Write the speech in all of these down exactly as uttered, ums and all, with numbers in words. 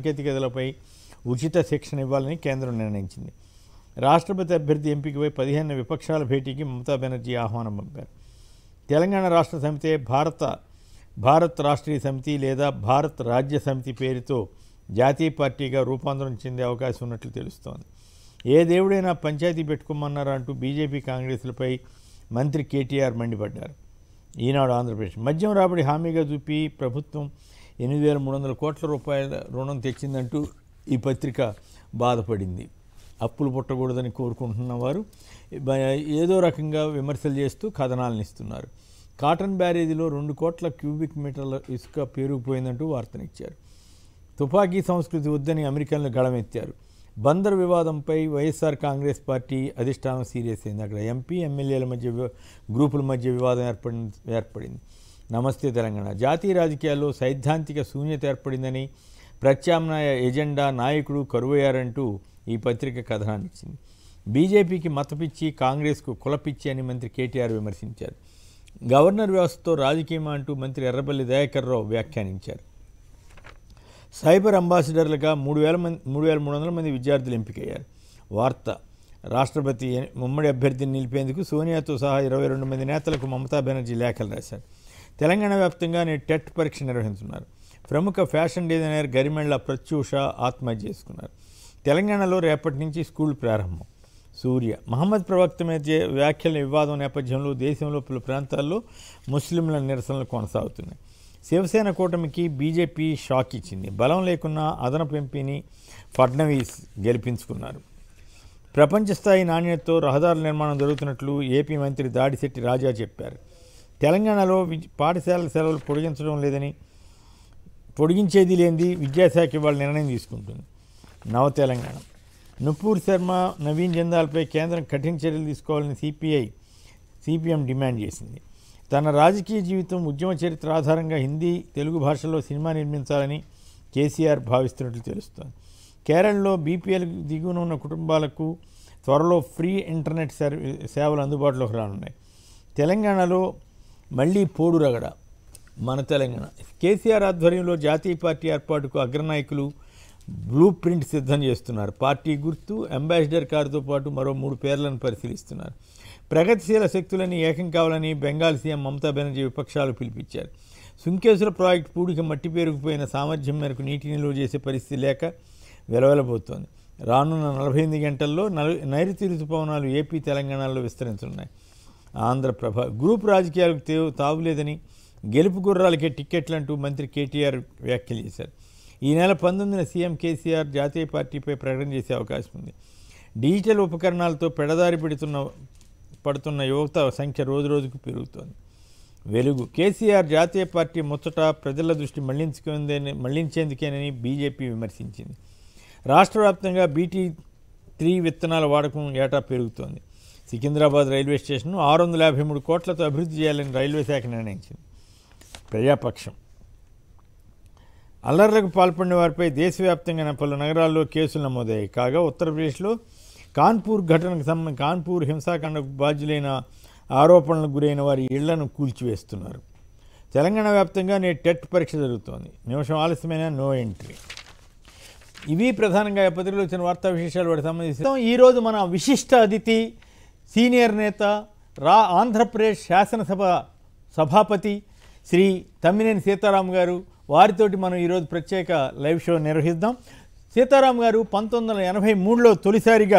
సాంకేతికతలపై ఉచిత శిక్షణ ఇవ్వాలని కేంద్రం నిర్ణయించింది. రాష్ట్రపతి అభ్యర్థి ఎంపికపై పదిహేను విపక్షాల భేటీకి మమతా బెనర్జీ ఆహ్వానం పంపారు. తెలంగాణ రాష్ట్ర సమితి, భారత భారత్ రాష్ట్రీయ సమితి లేదా భారత్ రాజ్య సమితి పేరుతో జాతీయ పార్టీగా రూపాంతరం చెందే అవకాశం ఉన్నట్లు తెలుస్తోంది. ఏ దేవుడైనా పంచాయతీ పెట్టుకోమన్నారా అంటూ బీజేపీ కాంగ్రెస్లపై మంత్రి కేటీఆర్ మండిపడ్డారు. ఈనాడు ఆంధ్రప్రదేశ్ మద్యం రాబడి హామీగా చూపి ప్రభుత్వం ఎనిమిది వేల మూడు వందల కోట్ల రూపాయల రుణం తెచ్చిందంటూ ఈ పత్రిక బాధపడింది. అప్పులు పుట్టకూడదని కోరుకుంటున్న వారు ఏదో రకంగా విమర్శలు చేస్తూ కథనాలను ఇస్తున్నారు. కాటన్ బ్యారేజీలో రెండు కోట్ల క్యూబిక్ మీటర్ల ఇసుక పేరుకుపోయిందంటూ వార్తనిచ్చారు. తుపాకీ సంస్కృతి వద్దని అమెరికన్లు గళమెత్తారు. బందర్ వివాదంపై వైఎస్ఆర్ కాంగ్రెస్ పార్టీ అధిష్టానం సీరియస్ అయింది. అక్కడ ఎంపీ ఎమ్మెల్యేల మధ్య గ్రూపుల మధ్య వివాదం ఏర్పడి ఏర్పడింది నమస్తే తెలంగాణ జాతీయ రాజకీయాల్లో సైద్ధాంతిక శూన్యత ఏర్పడిందని, ప్రత్యామ్నాయ ఎజెండా నాయకుడు కరువయ్యారంటూ ఈ పత్రిక కథనాన్ని ఇచ్చింది. బీజేపీకి మతపిచ్చి, కాంగ్రెస్కు కులపిచ్చి అని మంత్రి కేటీఆర్ విమర్శించారు. గవర్నర్ వ్యవస్థతో రాజకీయమా అంటూ మంత్రి ఎర్రబెల్లి దయాకర్ రావు వ్యాఖ్యానించారు. సైబర్ అంబాసిడర్లుగా మూడు వేల మంది మూడు వేల మూడు వందల మంది విద్యార్థులు ఎంపికయ్యారు. వార్త రాష్ట్రపతి ఉమ్మడి అభ్యర్థిని నిలిపేందుకు సోనియాతో సహా ఇరవై రెండు మంది నేతలకు మమతా బెనర్జీ లేఖలు రాశారు. తెలంగాణ వ్యాప్తంగా నేడు టెట్ పరీక్ష నిర్వహిస్తున్నారు. ప్రముఖ ఫ్యాషన్ డిజైనర్ గరిమెళ్ల ప్రత్యూష ఆత్మహత్య చేసుకున్నారు. తెలంగాణలో రేపటి నుంచి స్కూల్ ప్రారంభం. సూర్య మహమ్మద్ ప్రవక్త మీద వ్యాఖ్యల వివాదం నేపథ్యంలో దేశంలో పలు ప్రాంతాల్లో ముస్లింల నిరసనలు కొనసాగుతున్నాయి. శివసేన కూటమికి బీజేపీ షాక్ ఇచ్చింది. బలం లేకున్నా అదనపు ఎంపీని ఫడ్నవీస్ గెలిపించుకున్నారు. ప్రపంచ స్థాయి నాణ్యతతో రహదారుల నిర్మాణం జరుగుతున్నట్లు ఏపీ మంత్రి దాడిశెట్టి రాజా చెప్పారు. తెలంగాణలో పాఠశాలల సెలవులు పొడిగించడం లేదని పొడిగించేది లేనిది విద్యాశాఖ ఇవాళ నిర్ణయం తీసుకుంటుంది. నవ తెలంగాణ నుపూర్ శర్మ, నవీన్ జందాల్పై కేంద్రం కఠిన చర్యలు తీసుకోవాలని సిపిఐ సిపిఎం డిమాండ్ చేసింది. తన రాజకీయ జీవితం ఉద్యమ చరిత్ర ఆధారంగా హిందీ, తెలుగు భాషల్లో సినిమా నిర్మించాలని కేసీఆర్ భావిస్తున్నట్లు తెలుస్తోంది. కేరళలో బీపీఎల్ దిగువన ఉన్న కుటుంబాలకు త్వరలో ఫ్రీ ఇంటర్నెట్ సేవలు అందుబాటులోకి రానున్నాయి. తెలంగాణలో మళ్లీ పోడు రగడ. మన తెలంగాణ కేసీఆర్ ఆధ్వర్యంలో జాతీయ పార్టీ ఏర్పాటుకు అగ్రనాయకులు బ్లూ ప్రింట్ సిద్ధం చేస్తున్నారు. పార్టీ గుర్తు, అంబాసిడర్ కారుతో పాటు మరో మూడు పేర్లను పరిశీలిస్తున్నారు. ప్రగతిశీల శక్తులని ఏకం కావాలని బెంగాల్ సీఎం మమతా బెనర్జీ విపక్షాలు పిలిపించారు. సుంకేసుల ప్రాజెక్టు పూడికి మట్టి పేరుకుపోయిన సామర్థ్యం మేరకు నీటి నిల్వ చేసే పరిస్థితి లేక వెలవెలబోతోంది. రానున్న నలభై ఎనిమిది గంటల్లో నైరుతి రుతుపవనాలు ఏపీ, తెలంగాణలో విస్తరించనున్నాయి. ఆంధ్రప్రభ గ్రూప్ రాజకీయాలకు తావులేదని, గెలుపు గుర్రాలకే టిక్కెట్లంటూ మంత్రి కేటీఆర్ వ్యాఖ్యలు చేశారు. ఈ నెల పంతొమ్మిదిన సీఎం కేసీఆర్ జాతీయ పార్టీపై ప్రకటన చేసే అవకాశం ఉంది. డిజిటల్ ఉపకరణాలతో పెడదారి పెడుతున్న పడుతున్న యువత సంఖ్య రోజురోజుకు పెరుగుతోంది. వెలుగు కేసీఆర్ జాతీయ పార్టీ ముచ్చట ప్రజల దృష్టి మళ్లించుకుందని మళ్లించేందుకేనని బీజేపీ విమర్శించింది. రాష్ట్ర వ్యాప్తంగా బీటీ త్రీ విత్తనాల వాడకం ఏటా పెరుగుతోంది. సికింద్రాబాద్ రైల్వే స్టేషన్ను ఆరు వందల యాభై మూడు కోట్లతో అభివృద్ధి చేయాలని రైల్వే శాఖ నిర్ణయించింది. ప్రజాపక్షం అల్లర్లకు పాల్పడిన వారిపై దేశవ్యాప్తంగా పలు నగరాల్లో కేసులు నమోదయ్యాయి. కాగా ఉత్తరప్రదేశ్లో కాన్పూర్ ఘటనకు సంబంధించి కాన్పూర్ హింసాకాండకు బాధ్యులైన ఆరోపణలకు గురైన వారి ఇళ్లను కూల్చివేస్తున్నారు. తెలంగాణ వ్యాప్తంగా నేడు టెట్ పరీక్ష జరుగుతోంది. నిమిషం ఆలస్యమైన నో ఎంట్రీ. ఇవి ప్రధానంగా పత్రికలో వచ్చిన వార్తా విశేషాలు వాటికి సంబంధించి ఈరోజు మన విశిష్ట అతిథి, సీనియర్ నేత, రా ఆంధ్రప్రదేశ్ శాసనసభ సభాపతి శ్రీ తమ్మినేని సీతారాం గారు. వారితోటి మనం ఈరోజు ప్రత్యేక లైవ్ షో నిర్వహిద్దాం. సీతారాం గారు పంతొమ్మిది వందల ఎనభై మూడులో తొలిసారిగా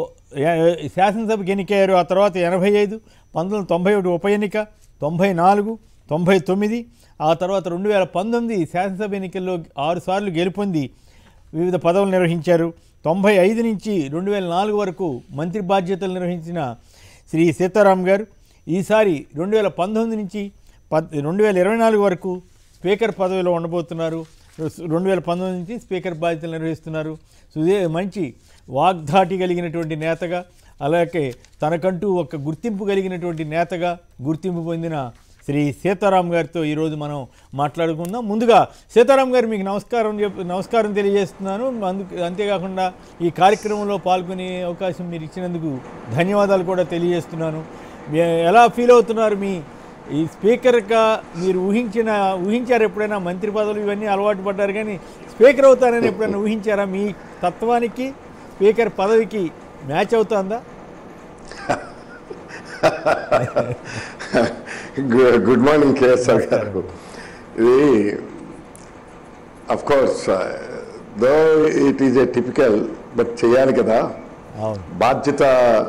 శాసనసభకు ఎన్నికయ్యారు. ఆ తర్వాత ఎనభై ఐదు, పంతొమ్మిది వందల తొంభై ఒకటి ఉప ఎన్నిక, తొంభై నాలుగు, తొంభై తొమ్మిది, ఆ తర్వాత రెండు వేల పంతొమ్మిది శాసనసభ ఎన్నికల్లో ఆరు సార్లు గెలుపొంది వివిధ పదవులు నిర్వహించారు. తొంభై ఐదు నుంచి రెండు వేల నాలుగు వరకు మంత్రి బాధ్యతలు నిర్వహించిన శ్రీ సీతారాం గారు ఈసారి రెండు వేల పంతొమ్మిది నుంచి పద్ రెండు వేల ఇరవై నాలుగు వరకు స్పీకర్ పదవిలో ఉండబోతున్నారు. రెండు వేల పంతొమ్మిది నుంచి స్పీకర్ బాధ్యతలు నిర్వహిస్తున్నారు. సుదే మంచి వాగ్ధాటి కలిగినటువంటి నేతగా, అలాగే తనకంటూ ఒక గుర్తింపు కలిగినటువంటి నేతగా గుర్తింపు పొందిన శ్రీ సీతారాం గారితో ఈరోజు మనం మాట్లాడుకుందాం. ముందుగా సీతారాం గారు మీకు నమస్కారం చెప్ప నమస్కారం తెలియజేస్తున్నాను. అందుకు అంతేకాకుండా ఈ కార్యక్రమంలో పాల్గొనే అవకాశం మీరు ఇచ్చినందుకు ధన్యవాదాలు కూడా తెలియజేస్తున్నాను. ఎలా ఫీల్ అవుతున్నారు? మీ ఈ స్పీకర్గా మీరు ఊహించిన ఊహించారు ఎప్పుడైనా మంత్రి పదవులు ఇవన్నీ అలవాటు పడ్డారు, కానీ స్పీకర్ అవుతారని ఎప్పుడైనా ఊహించారా? మీ తత్వానికి స్పీకర్ పదవికి మ్యాచ్ అవుతుందా? గుడ్ మార్నింగ్ కేఎస్ఆర్ గారు. ఇది of course though it is a typical, but చేయాలి కదా బాధ్యత.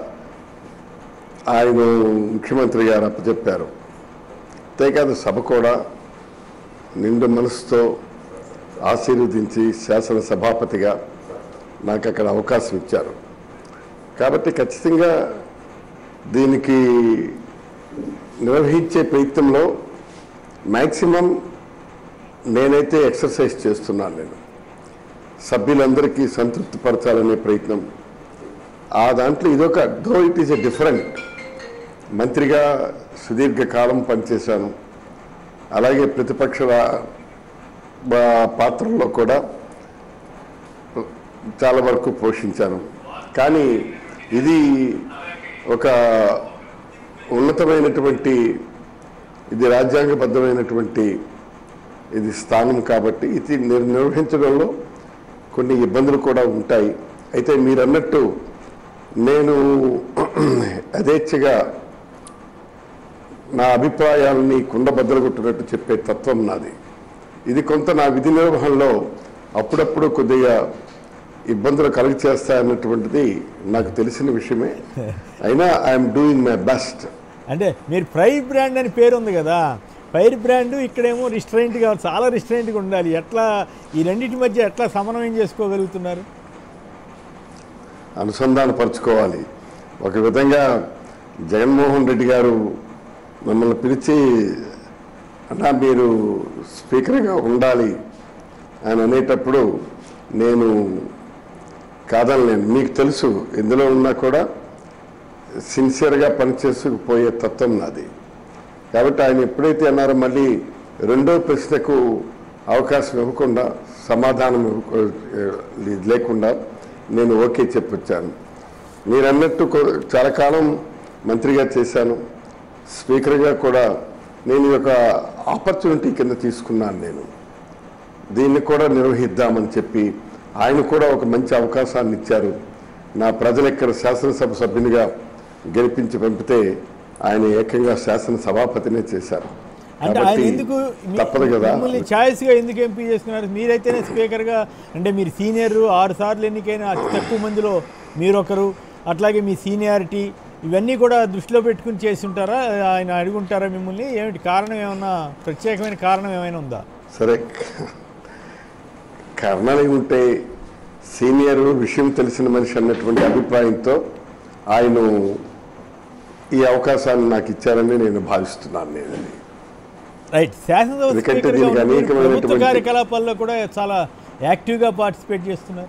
ఆయన ముఖ్యమంత్రి గారు అప్పచెప్పారు, అంతేకాదు సభ కూడా నిండు మనసుతో ఆశీర్వదించి శాసనసభాపతిగా నాకు అక్కడ అవకాశం ఇచ్చారు. కాబట్టి ఖచ్చితంగా దీనికి నిర్వహించే ప్రయత్నంలో మ్యాక్సిమం నేనైతే ఎక్సర్సైజ్ చేస్తున్నాను. నేను సభ్యులందరికీ సంతృప్తిపరచాలనే ప్రయత్నం. ఆ దాంట్లో ఇదొక though it is a different. మంత్రిగా సుదీర్ఘకాలం పనిచేశాను, అలాగే ప్రతిపక్ష పాత్రలో కూడా చాలా వరకు పోషించాను. కానీ ఇది ఒక ఉన్నతమైనటువంటి, ఇది రాజ్యాంగబద్ధమైనటువంటి ఇది స్థానం కాబట్టి ఇది నిర్వహించడంలో కొన్ని ఇబ్బందులు కూడా ఉంటాయి. అయితే మీరు అన్నట్టు నేను యథేచ్ఛగా నా అభిప్రాయాలని కుండబద్దలుగొట్టినట్టు చెప్పే తత్వం నాది. ఇది కొంత నా విధి నిర్వహణలో అప్పుడప్పుడు కొద్దిగా ఇబ్బందులు కలుగ చేస్తాయన్నటువంటిది నాకు తెలిసిన విషయమే. అయినా ఐఎమ్ డూయింగ్ మై బెస్ట్. అంటే మీరు ఫైర్ బ్రాండ్ అని పేరు ఉంది కదా, ఫైర్ బ్రాండ్ ఇక్కడేమో రిస్ట్రైంట్గా, చాలా రిస్ట్రైంట్గా ఉండాలి. ఎట్లా ఈ రెండింటి మధ్య ఎట్లా సమన్వయం చేసుకోగలుగుతున్నారు? అనుసంధానపరచుకోవాలి. ఒక విధంగా జగన్మోహన్ రెడ్డి గారు మమ్మల్ని పిలిచి, అన్నా మీరు స్పీకర్గా ఉండాలి అని అనేటప్పుడు నేను కాదనలేను. మీకు తెలుసు, ఎందులో ఉన్నా కూడా సిన్సియర్గా పనిచేసుకుపోయే తత్వం నాది. కాబట్టి ఆయన ఎప్పుడైతే అన్నారో మళ్ళీ రెండో ప్రశ్నకు అవకాశం ఇవ్వకుండా, సమాధానం లేకుండా నేను ఓకే చెప్పొచ్చాను. మీరు అన్నట్టు చాలా కాలం మంత్రిగా చేశాను, స్పీకర్గా కూడా నేను ఒక ఆపర్చునిటీ కింద తీసుకున్నాను. నేను దీన్ని కూడా నిర్వహిద్దామని చెప్పి ఆయన కూడా ఒక మంచి అవకాశాన్ని ఇచ్చారు. నా ప్రజలు ఇక్కడ శాసనసభ సభ్యునిగా గెలిపించి పంపితే ఆయన ఏకంగా శాసనసభాపతినే చేశారు. అంటే ఆయన ఎందుకు తప్పదు కదా, మిమ్మల్ని ఛాయిస్గా ఎందుకు ఎంపీ చేసుకున్నారు? మీరైతేనే స్పీకర్గా, అంటే మీరు సీనియర్, ఆరు సార్లు ఎన్నికైనా అతి తక్కువ మందిలో మీరొకరు, అట్లాగే మీ సీనియారిటీ ఇవన్నీ కూడా దృష్టిలో పెట్టుకుని చేసి ఉంటారా? ఆయన అడుగుంటారా మిమ్మల్ని? ఏమిటి కారణం? ఏమన్నా ప్రత్యేకమైన కారణం ఏమైనా ఉందా? సరే, కారణాలు ఉంటే సీనియర్, విషయం తెలిసిన మనిషి అన్నటువంటి అభిప్రాయంతో ఆయన ఈ అవకాశాన్ని నాకు ఇచ్చారని నేను భావిస్తున్నాను. నేను రైట్. శాసనసభ ప్రభుత్వ కార్యకలాపాల్లో కూడా చాలా యాక్టివ్గా పార్టిసిపేట్ చేస్తున్నారు.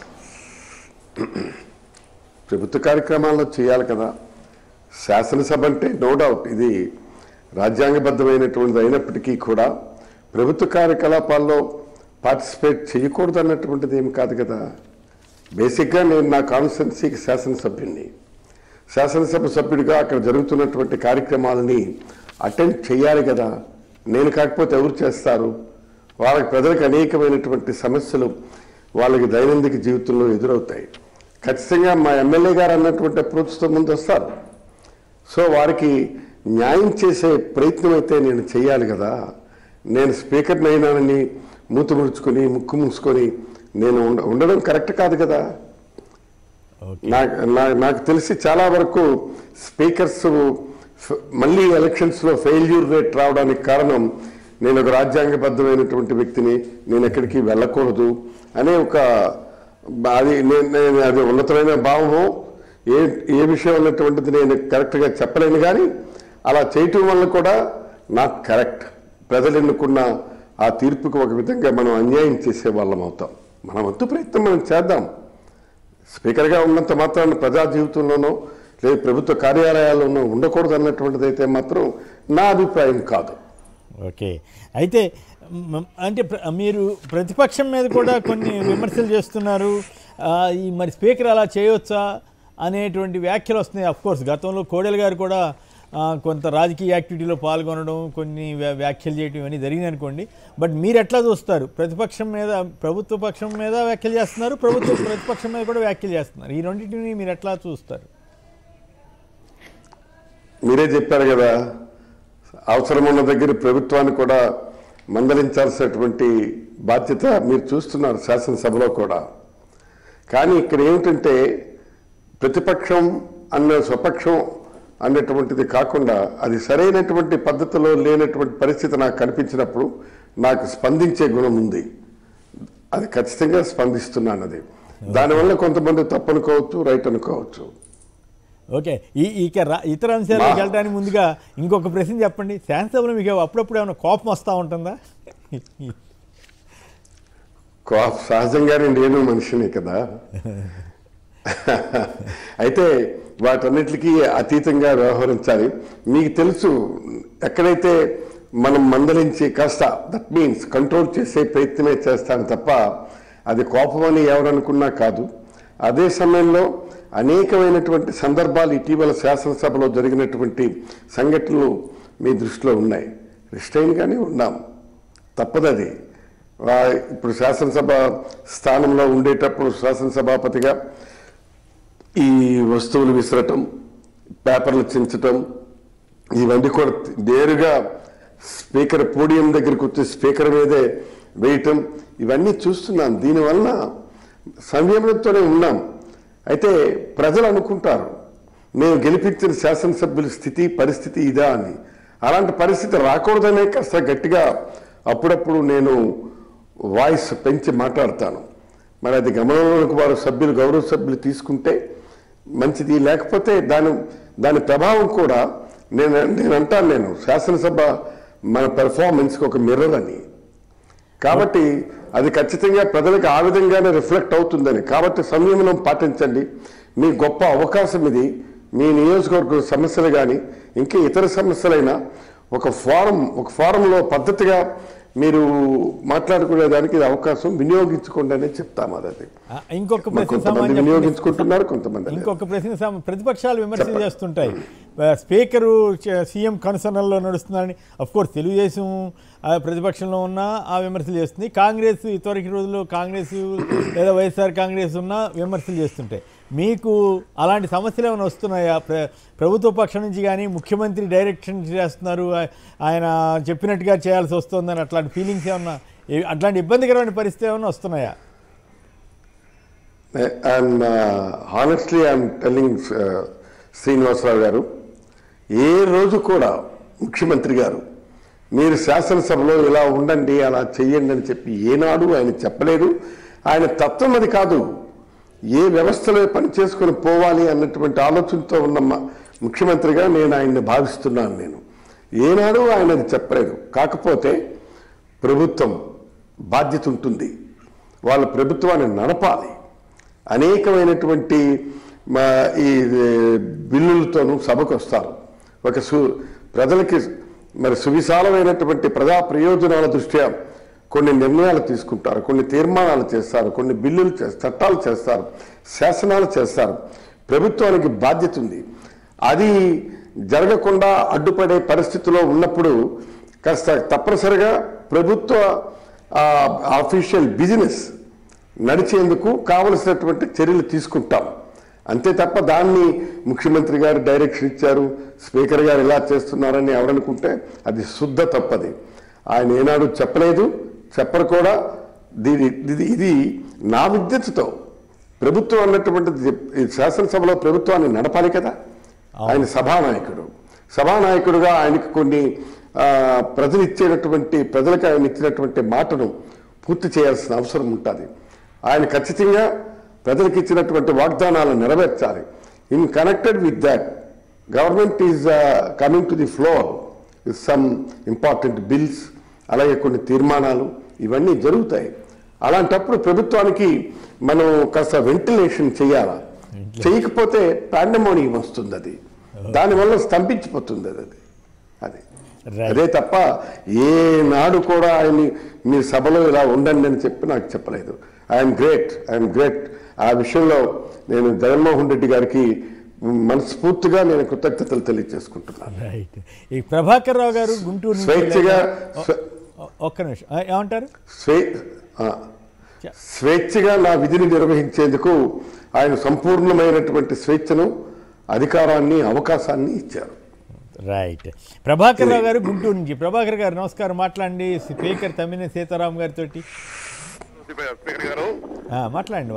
ప్రభుత్వ కార్యక్రమాల్లో చేయాలి కదా. శాసనసభ అంటే నో డౌట్ ఇది రాజ్యాంగబద్ధమైనటువంటిది అయినప్పటికీ కూడా ప్రభుత్వ కార్యకలాపాల్లో పార్టిసిపేట్ చేయకూడదు అన్నటువంటిది ఏమి కాదు కదా. బేసిక్గా నేను నా కాన్స్టిట్యున్సీకి శాసనసభ్యుడిని, శాసనసభ సభ్యుడిగా అక్కడ జరుగుతున్నటువంటి కార్యక్రమాలని అటెండ్ చేయాలి కదా. నేను కాకపోతే ఎవరు చేస్తారు? వాళ్ళకి ప్రజలకు అనేకమైనటువంటి సమస్యలు వాళ్ళకి దైనందిక జీవితంలో ఎదురవుతాయి. ఖచ్చితంగా మా ఎమ్మెల్యే గారు అన్నటువంటి అప్రోచ్తో ముందు వస్తారు. సో వారికి న్యాయం చేసే ప్రయత్నం అయితే నేను చేయాలి కదా. నేను స్పీకర్ని అయినానని మూత ముడుచుకొని ముక్కు మూసుకొని నేను ఉండడం కరెక్ట్ కాదు కదా. నాకు తెలిసి చాలా వరకు స్పీకర్స్ మళ్ళీ ఎలక్షన్స్లో ఫెయిల్యూర్ రేట్ రావడానికి కారణం నేను ఒక రాజ్యాంగబద్ధమైనటువంటి వ్యక్తిని, నేను ఎక్కడికి వెళ్ళకూడదు అనే ఒక అది నేను అది ఉన్నతమైన భావము. ఏ ఏ విషయం ఉన్నటువంటిది నేను కరెక్ట్గా చెప్పలేను, కానీ అలా చేయటం వల్ల కూడా నాకు కరెక్ట్. ప్రజలు ఎన్నుకున్న ఆ తీర్పుకు ఒక విధంగా మనం అన్యాయం చేసే వాళ్ళం అవుతాం. మన వంతు ప్రయత్నం మనం చేద్దాం. స్పీకర్గా ఉన్నంత మాత్రాన్ని ప్రజా జీవితంలోనో లేదు ప్రభుత్వ కార్యాలయాల్లోనూ ఉండకూడదు అన్నటువంటిది అయితే మాత్రం నా అభిప్రాయం కాదు. ఓకే. అయితే అంటే మీరు ప్రతిపక్షం మీద కూడా కొన్ని విమర్శలు చేస్తున్నారు. ఈ మరి స్పీకర్ అలా చేయవచ్చా అనేటువంటి వ్యాఖ్యలు వస్తున్నాయి. అఫ్కోర్స్ గతంలో కోడెల గారు కూడా కొంత రాజకీయ యాక్టివిటీలో పాల్గొనడం, కొన్ని వ్యాఖ్యలు చేయడం ఇవన్నీ జరిగినాయి అనుకోండి. బట్ మీరు ఎట్లా చూస్తారు? ప్రతిపక్షం మీద, ప్రభుత్వ పక్షం మీద వ్యాఖ్యలు చేస్తున్నారు, ప్రభుత్వ ప్రతిపక్షం మీద కూడా వ్యాఖ్యలు చేస్తున్నారు. ఈ రెండింటిని మీరు ఎట్లా చూస్తారు? మీరే చెప్పారు కదా, అవసరం ఉన్న దగ్గర ప్రభుత్వాన్ని కూడా మందలించాల్సినటువంటి బాధ్యత మీరు చూస్తున్నారు శాసనసభలో కూడా. కానీ ఇక్కడ ఏమిటంటే ప్రతిపక్షం అన్న స్వపక్షం అనేటువంటిది కాకుండా అది సరైనటువంటి పద్ధతిలో లేనటువంటి పరిస్థితి నాకు కనిపించినప్పుడు నాకు స్పందించే గుణం ఉంది. అది ఖచ్చితంగా స్పందిస్తున్నాను. అది దానివల్ల కొంతమంది తప్పు అనుకోవచ్చు, రైట్ అనుకోవచ్చు. ఓకే, ఈ ఇక ఇతర అంశాలకు వెళ్ళడానికి ముందుగా ఇంకొక ప్రశ్న చెప్పండి. శాసనసభలో మీకు అప్పుడప్పుడు ఏమైనా కోపం వస్తూ ఉంటుందా? కోపం సహజంగానే నేను మనిషిని కదా. అయితే వాటన్నిటికీ అతీతంగా వ్యవహరించాలి. మీకు తెలుసు, ఎక్కడైతే మనం మందలించి కాస్త దట్ మీన్స్ కంట్రోల్ చేసే ప్రయత్నమే చేస్తాను తప్ప అది కోపమని ఎవరనుకున్నా కాదు. అదే సమయంలో అనేకమైనటువంటి సందర్భాలు ఇటీవల శాసనసభలో జరిగినటువంటి సంఘటనలు మీ దృష్టిలో ఉన్నాయి. రిస్ట్రైన్గానే ఉన్నాం, తప్పదది. ఇప్పుడు శాసనసభ స్థానంలో ఉండేటప్పుడు శాసనసభాపతిగా ఈ వస్తువులు విసరటం, పేపర్లు చించటం, ఇవన్నీ కూడా నేరుగా స్పీకర్ పోడియం దగ్గరికి వచ్చి స్పీకర్ మీదే వేయటం, ఇవన్నీ చూస్తున్నాం. దీనివల్ల సంయమనంతోనే ఉన్నాం. అయితే ప్రజలు అనుకుంటారు నేను గెలిపించిన శాసనసభ్యుల స్థితి పరిస్థితి ఇదా అని. అలాంటి పరిస్థితి రాకూడదనే కాస్త గట్టిగా అప్పుడప్పుడు నేను వాయిస్ పెంచి మాట్లాడతాను. మరి అది గమనంలోకి వారు సభ్యులు, గౌరవ సభ్యులు తీసుకుంటే మంచిది. లేకపోతే దాని దాని ప్రభావం కూడా నేను నేను అంటాను, నేను శాసనసభ మన పెర్ఫార్మెన్స్కి ఒక మిర్రర్ అని. కాబట్టి అది ఖచ్చితంగా ప్రజలకు ఆ విధంగానే రిఫ్లెక్ట్ అవుతుందని. కాబట్టి సంయమనం పాటించండి. మీ గొప్ప అవకాశం ఇది. మీ నియోజకవర్గ సమస్యలు కానీ ఇంకా ఇతర సమస్యలైనా ఒక ఫోరం ఒక ఫోరంలో పద్ధతిగా మీరు మాట్లాడుకునేదానికి ఇది అవకాశం వినియోగించుకోండి అని చెప్తాము. అది ఇంకొక కొంతమంది వినియోగించుకుంటున్నారు, కొంతమంది. ఇంకొక ప్రశ్న, ప్రతిపక్షాలు విమర్శలు చేస్తుంటాయి. స్పీకరు సీఎం కన్సర్న్లో నడుస్తున్నారని. అఫ్ కోర్స్ తెలుగుదేశం ప్రతిపక్షంలో ఉన్న ఆ విమర్శలు చేస్తుంది. కాంగ్రెస్ ఇదివరకు రోజుల్లో కాంగ్రెస్ లేదా వైఎస్ఆర్ కాంగ్రెస్ ఉన్న విమర్శలు చేస్తుంటాయి. మీకు అలాంటి సమస్యలు ఏమైనా వస్తున్నాయా? ప్ర ప్రభుత్వ పక్షం నుంచి కానీ ముఖ్యమంత్రి డైరెక్షన్ చేస్తున్నారు, ఆయన చెప్పినట్టుగా చేయాల్సి వస్తుందని అట్లాంటి ఫీలింగ్స్ ఏమన్నా, అట్లాంటి ఇబ్బందికరమైన పరిస్థితి ఏమైనా వస్తున్నాయా? And honestly I'm telling Srinivasarao గారు, ఏ రోజు కూడా ముఖ్యమంత్రి గారు మీరు శాసనసభలో ఇలా ఉండండి, అలా చెయ్యండి అని చెప్పి ఏనాడు ఆయన చెప్పలేదు. ఆయన తత్వం అది కాదు. ఏ వ్యవస్థలో పని చేసుకొని పోవాలి అన్నటువంటి ఆలోచనతో ఉన్న ముఖ్యమంత్రిగా నేను ఆయన్ని భావిస్తున్నాను. నేను ఏనాడు ఆయన అది చెప్పలేదు. కాకపోతే ప్రభుత్వం బాధ్యత ఉంటుంది, వాళ్ళ ప్రభుత్వాన్ని నడపాలి. అనేకమైనటువంటి ఈ బిల్లులతోనూ సభకు వస్తారు. ఒక సు ప్రజలకి మరి సువిశాలమైనటువంటి ప్రజా ప్రయోజనాల దృష్ట్యా కొన్ని నిర్ణయాలు తీసుకుంటారు, కొన్ని తీర్మానాలు చేస్తారు, కొన్ని బిల్లులు చట్టాలు చేస్తారు, శాసనాలు చేస్తారు. ప్రభుత్వానికి బాధ్యత ఉంది. అది జరగకుండా అడ్డుపడే పరిస్థితిలో ఉన్నప్పుడు కాస్త తప్పనిసరిగా ప్రభుత్వ ఆఫీషియల్ బిజినెస్ నడిచేందుకు కావలసినటువంటి చర్యలు తీసుకుంటాం. అంతే తప్ప దాన్ని ముఖ్యమంత్రి గారు డైరెక్షన్ ఇచ్చారు, స్పీకర్ గారు ఇలా చేస్తున్నారని ఎవరనుకుంటే అది శుద్ధ తప్పది. ఆయన ఏనాడు చెప్పలేదు, చెప్పరు కూడా. దీని ఇది ఇది నా విద్యుత్తుతో ప్రభుత్వం అన్నటువంటిది శాసనసభలో ప్రభుత్వాన్ని నడపాలి కదా. ఆయన సభానాయకుడు. సభానాయకుడుగా ఆయనకు కొన్ని ప్రజలు ఇచ్చేటటువంటి ప్రజలకు ఆయన ఇచ్చినటువంటి మాటను పూర్తి చేయాల్సిన అవసరం ఉంటుంది. ఆయన ఖచ్చితంగా ప్రజలకు ఇచ్చినటువంటి వాగ్దానాలను నెరవేర్చాలి. In connected with that government is coming to the floor with some important bills, అలాగే కొన్ని తీర్మానాలు ఇవన్నీ జరుగుతాయి. అలాంటప్పుడు ప్రభుత్వానికి మనం కాస్త వెంటిలేషన్ చేయాలా. చేయకపోతే పాండమోనియం వస్తుంది, అది దానివల్ల స్తంభించిపోతుంది. అది అది అదే తప్ప ఏనాడు కూడా ఆయన మీ సభలో ఇలా ఉండండి అని చెప్పి నాకు చెప్పలేదు. ఐఎమ్ గ్రేట్ ఐఎమ్ గ్రేట్ ఆ విషయంలో నేను జగన్మోహన్ రెడ్డి గారికి మనస్ఫూర్తిగా నేను కృతజ్ఞతలు తెలియజేసుకుంటున్నాను. రైట్. ఈ ప్రభాకర్ రావు గారు గుంటూరు నుంచి స్వేచ్ఛగా ఒక్క నిమిషం ఏమంటారు? స్వే స్వేచ్ఛగా నా విధిని నిర్వహించేందుకు ఆయన సంపూర్ణమైనటువంటి స్వేచ్ఛను, అధికారాన్ని, అవకాశాన్ని ఇచ్చారు. రైట్. ప్రభాకర్ రావు గారు గుంటూరు నుంచి. ప్రభాకర్ గారు నమస్కారం, మాట్లాడండి స్పీకర్ తమ్మినేని సీతారాం గారితో. మాట్లాడండి.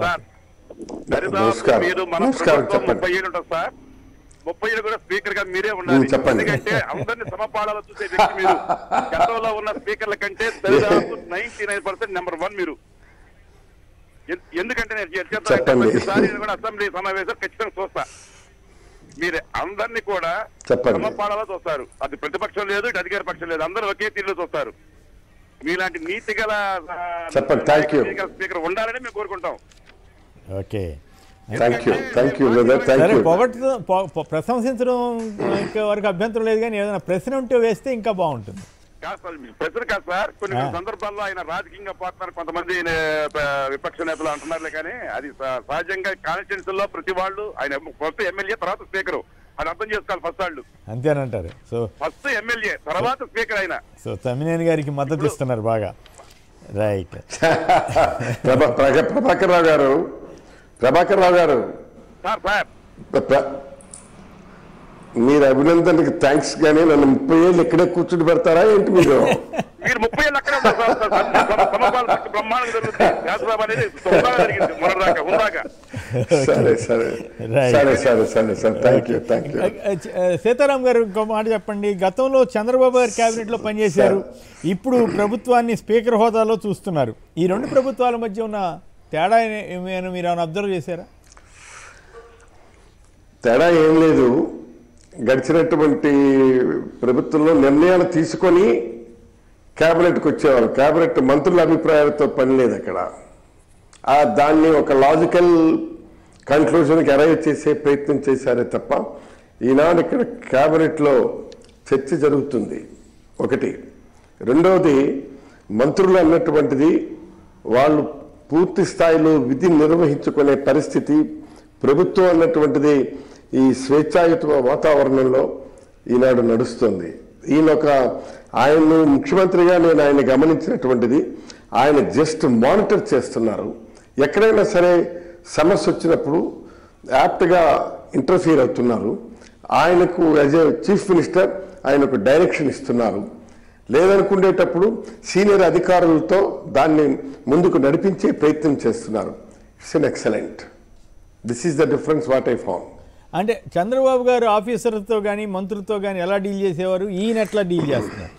ముప్పై ఏళ్ళు ఉంటుంది సార్, ముప్పై ఏళ్ళు కూడా స్పీకర్ గా మీరే ఉండాలి. ఎందుకంటే అందరినీ సమపాడాలో చూసే వ్యక్తి మీరు. గతంలో ఉన్న స్పీకర్ల కంటే దాదాపు ninety nine percent number one మీరు. ఎందుకంటే నేను ప్రతిసారి కూడా అసెంబ్లీ సమావేశాలు ఖచ్చితంగా చూస్తా. మీరు అందరినీ కూడా సమపాడాలో చూస్తారు. అది ప్రతిపక్షం లేదు, ఇటు అధికార పక్షం లేదు, అందరూ ఒకే తీరులో చూస్తారు. మీలాంటి నీతి గల స్పీకర్ ఉండాలని మేము కోరుకుంటాం. ఓకే, పొగట్టు ప్రశంసించడం వరకు అభ్యంతరం లేదు, కానీ ఏదైనా ప్రశ్న ఉంటే వేస్తే ఇంకా బాగుంటుంది. ప్రశ్న కాదు సార్, కొన్ని సందర్భాల్లో ఆయన రాజకీయంగా పోతున్నారు కొంతమంది విపక్ష నేతలు అంటున్నారులే, కానీ అది సహజంగా కాన్స్టిట్యూన్సీలో ప్రతి వాళ్ళు ఆయన ఫస్ట్ ఎమ్మెల్యే తర్వాత స్పీకర్, అది అర్థం చేసుకోవాలి ఫస్ట్ వాళ్ళు. అంతేనంటారు. సో ఫస్ట్ ఎమ్మెల్యే తర్వాత స్పీకర్ అయినా. సో తమ్మినేని గారికి మద్దతు ఇస్తున్నారు బాగా. రైట్. ప్రభాకర్ రావు గారు ప్రభాకర్ రావు గారు సార్ సార్ మీరు అభినందనకి థ్యాంక్స్, కానీ నన్ను ముప్పై ఏళ్ళు ఇక్కడే కూర్చుని పెడతారా ఏంటి మీరు? మీరు ముప్పై ఏళ్ళు అక్కడే బ్రహ్మాండంగా సరే సరే సరే సరే సరే sir, thank you thank you. Sitaram గారు ఇంకో మాట చెప్పండి. గతంలో చంద్రబాబు గారు క్యాబినెట్ లో పనిచేశారు, ఇప్పుడు ప్రభుత్వాన్ని స్పీకర్ హోదాలో చూస్తున్నారు. ఈ రెండు ప్రభుత్వాల మధ్య ఉన్న తేడా ఏమైనా మీరు ఏమైనా అబ్జర్వ్ చేశారా? తేడా ఏం లేదు. గడిచినటువంటి ప్రభుత్వంలో నిర్ణయాలు తీసుకొని క్యాబినెట్కి వచ్చేవారు. క్యాబినెట్ మంత్రుల అభిప్రాయాలతో పని లేదు అక్కడ. దాన్ని ఒక లాజికల్ కన్క్లూజన్కి అరైవ్ చేసే ప్రయత్నం చేశారే తప్ప, ఈనాడు ఇక్కడ క్యాబినెట్లో చర్చ జరుగుతుంది ఒకటి. రెండవది, మంత్రులు అన్నటువంటిది వాళ్ళు పూర్తి స్థాయిలో విధి నిర్వహించుకునే పరిస్థితి, ప్రభుత్వం అన్నటువంటిది ఈ స్వేచ్ఛాయుత వాతావరణంలో ఈనాడు నడుస్తుంది. ఈయన ఒక ఆయన్ను ముఖ్యమంత్రిగా నేను ఆయన గమనించినటువంటిది, ఆయన జస్ట్ మానిటర్ చేస్తున్నారు. ఎక్కడైనా సరే సమస్య వచ్చినప్పుడు యాప్ట్గా ఇంటర్ఫీర్ అవుతున్నారు. ఆయనకు యాజ్ ఏ చీఫ్ మినిస్టర్ ఆయనకు డైరెక్షన్ ఇస్తున్నారు. లేదనుకునేటప్పుడు సీనియర్ అధికారులతో దాన్ని ముందుకు నడిపించే ప్రయత్నం చేస్తున్నారు. It's an excellent. This is the difference what I found. అంటే చంద్రబాబు గారు ఆఫీసర్లతో కానీ మంత్రులతో కానీ ఎలా డీల్ చేసేవారు, ఈయన ఎట్లా డీల్ చేస్తున్నారు?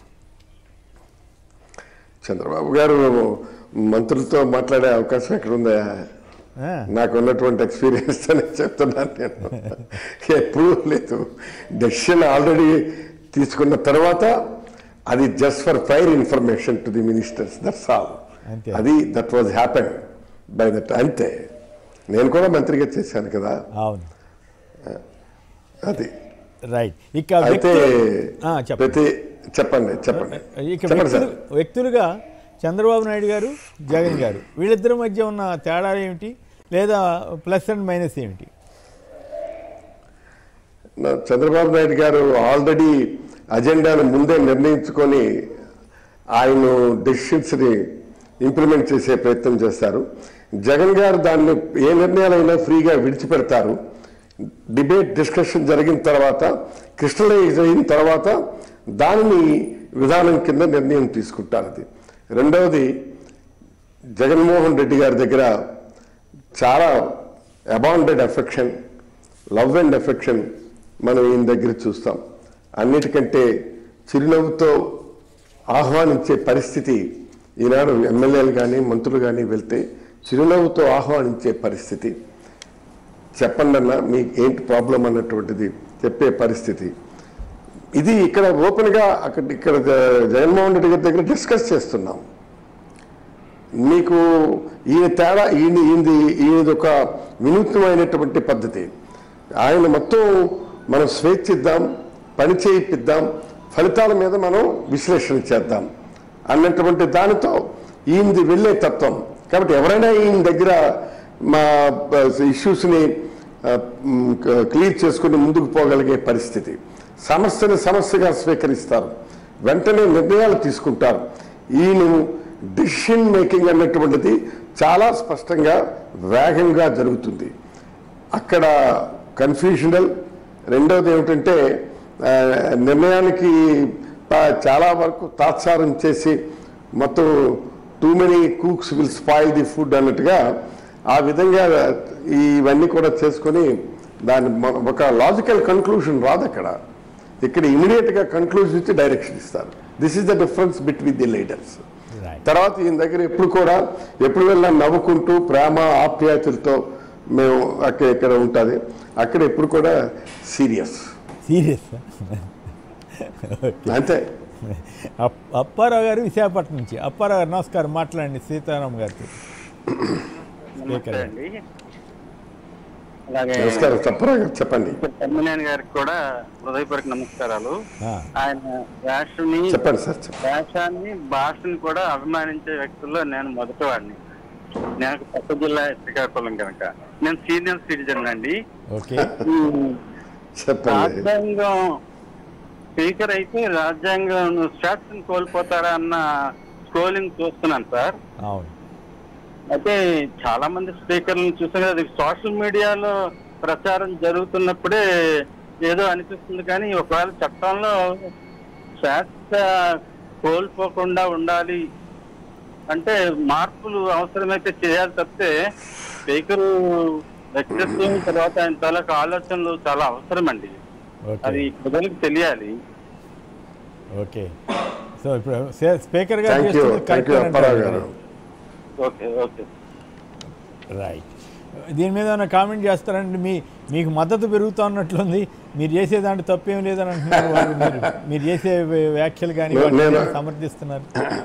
చంద్రబాబు గారు మంత్రులతో మాట్లాడే అవకాశం ఎక్కడ ఉందా? నాకు ఉన్నటువంటి ఎక్స్పీరియన్స్ అని చెప్తున్నాను నేను. ఎప్పుడూ లేదు. డెసిషన్ ఆల్రెడీ తీసుకున్న తర్వాత అది just for fire information to the ministers, that's all. అది that was happen by that. అంతే. నేను కూడా మంత్రిగా చేశాను కదా. అవును, అది రైట్. ఇక అయితే ప్రతి చెప్పండి చెప్పండి ఇక వ్యక్తులుగా చంద్రబాబు నాయుడు గారు, జగన్ గారు, వీళ్ళిద్దరి మధ్య ఉన్న తేడా ఏమిటి, లేదా ప్లస్ అండ్ మైనస్ ఏమిటి? చంద్రబాబు నాయుడు గారు ఆల్రెడీ అజెండాను ముందే నిర్ణయించుకొని ఆయన డెసిషన్స్ని ఇంప్లిమెంట్ చేసే ప్రయత్నం చేస్తారు. జగన్ గారు దాన్ని ఏ నిర్ణయాలైనా ఫ్రీగా విడిచిపెడతారు. డిబేట్ డిస్కషన్ జరిగిన తర్వాత, క్రిస్టలైజ్ అయిన తర్వాత దానిని విధానం కింద నిర్ణయం తీసుకుంటారు. అది రెండవది, జగన్మోహన్ రెడ్డి గారి దగ్గర చాలా abandoned affection, love and affection మనం ఈయన దగ్గర చూస్తాం. అన్నిటికంటే చిరునవ్వుతో ఆహ్వానించే పరిస్థితి ఈనాడు ఎమ్మెల్యేలు కానీ మంత్రులు కానీ వెళ్తే చిరునవ్వుతో ఆహ్వానించే పరిస్థితి. చెప్పండి అన్న మీకు ఏంటి ప్రాబ్లం అన్నటువంటిది చెప్పే పరిస్థితి. ఇది ఇక్కడ ఓపెన్గా అక్కడ ఇక్కడ జగన్మోహన్ రెడ్డి గారి దగ్గర డిస్కస్ చేస్తున్నాం. మీకు ఈయన తేడా ఈయన ఈయనది ఈయనది ఒక వినూత్నమైనటువంటి పద్ధతి. ఆయన మొత్తం మనం స్వేచ్ఛ ఇద్దాం, పని చేయిద్దాం, ఫలితాల మీద మనం విశ్లేషణ చేద్దాం అన్నటువంటి దానితో ఈయనది వెళ్ళే తత్వం. కాబట్టి ఎవరైనా ఈయన దగ్గర మా ఇష్యూస్ని క్లియర్ చేసుకుని ముందుకు పోగలిగే పరిస్థితి. సమస్యను సమస్యగా స్వీకరిస్తారు, వెంటనే నిర్ణయాలు తీసుకుంటారు. ఈయన డిసిషన్ మేకింగ్ అన్నటువంటిది చాలా స్పష్టంగా వేగంగా జరుగుతుంది. అక్కడ కన్ఫ్యూజనల్. రెండవది ఏమిటంటే నిర్ణయానికి చాలా వరకు తాత్సారం చేసి మొత్తం too many cooks will spoil the food అన్నట్టుగా ఆ విధంగా ఇవన్నీ కూడా చేసుకొని దాని ఒక లాజికల్ కన్క్లూషన్ రాదు అక్కడ. ఇక్కడ ఇమీడియట్గా కన్క్లూజన్ ఇచ్చి డైరెక్షన్ ఇస్తారు. This is the difference between the leaders. తర్వాత ఈయన దగ్గర ఎప్పుడు కూడా ఎప్పుడు వెళ్ళినా నవ్వుకుంటూ ప్రేమ ఆప్యాయతలతో మేము అక్కడ ఇక్కడ ఉంటుంది. అక్కడ ఎప్పుడు కూడా సీరియస్ సీరియస్ అంతే. అప్పారావు గారు విశాఖపట్నం నుంచి. అప్పారావు గారు నమస్కారం, మాట్లాడండి సీతారాం గారితో. అలాగే నమస్కారం చెప్పండి. తమ్మినేని గారికి కూడా హృదయపూర్వక నమస్కారాలు. ఆయన రాష్ట్రాన్ని చెప్పండి సార్. భాషాన్ని భాషని కూడా అభిమానించే వ్యక్తుల్లో నేను మొదటివాడిని. నేను కొత్త జిల్లా శ్రీకాకుళం కనుక నేను సీనియర్ సిటిజన్ అండి. రాజ్యాంగం స్పీకర్ అయితే రాజ్యాంగం స్టాట్స్ని కోల్పోతారా అన్న స్క్రోలింగ్ చూస్తున్నాను సార్. అయితే చాలా మంది స్పీకర్లను చూసాను కదా, సోషల్ మీడియాలో ప్రచారం జరుగుతున్నప్పుడే ఏదో అనిపిస్తుంది. కానీ ఒకవేళ చట్టంలో స్వేచ్ఛ కోల్పోకుండా ఉండాలి అంటే మార్పులు అవసరమైతే చేయాలి తప్పితే స్పీకరు వ్యక్తిత్వం తర్వాత ఆయన తాలూకు ఆలోచనలు చాలా అవసరం అండి. అది ప్రజలకు తెలియాలి. ఓకే, సో ఇప్పుడు స్పీకర్ గారు ఓకే ఓకే రైట్. దీని మీద ఏమైనా కామెంట్ చేస్తారంటే మీ మీకు మద్దతు పెరుగుతూ ఉన్నట్లుంది. మీరు చేసే దాంట్లో తప్పేం లేదని అంటున్నారు. మీరు మీరు చేసే వ్యాఖ్యలు కానీ సమర్థిస్తున్నారు.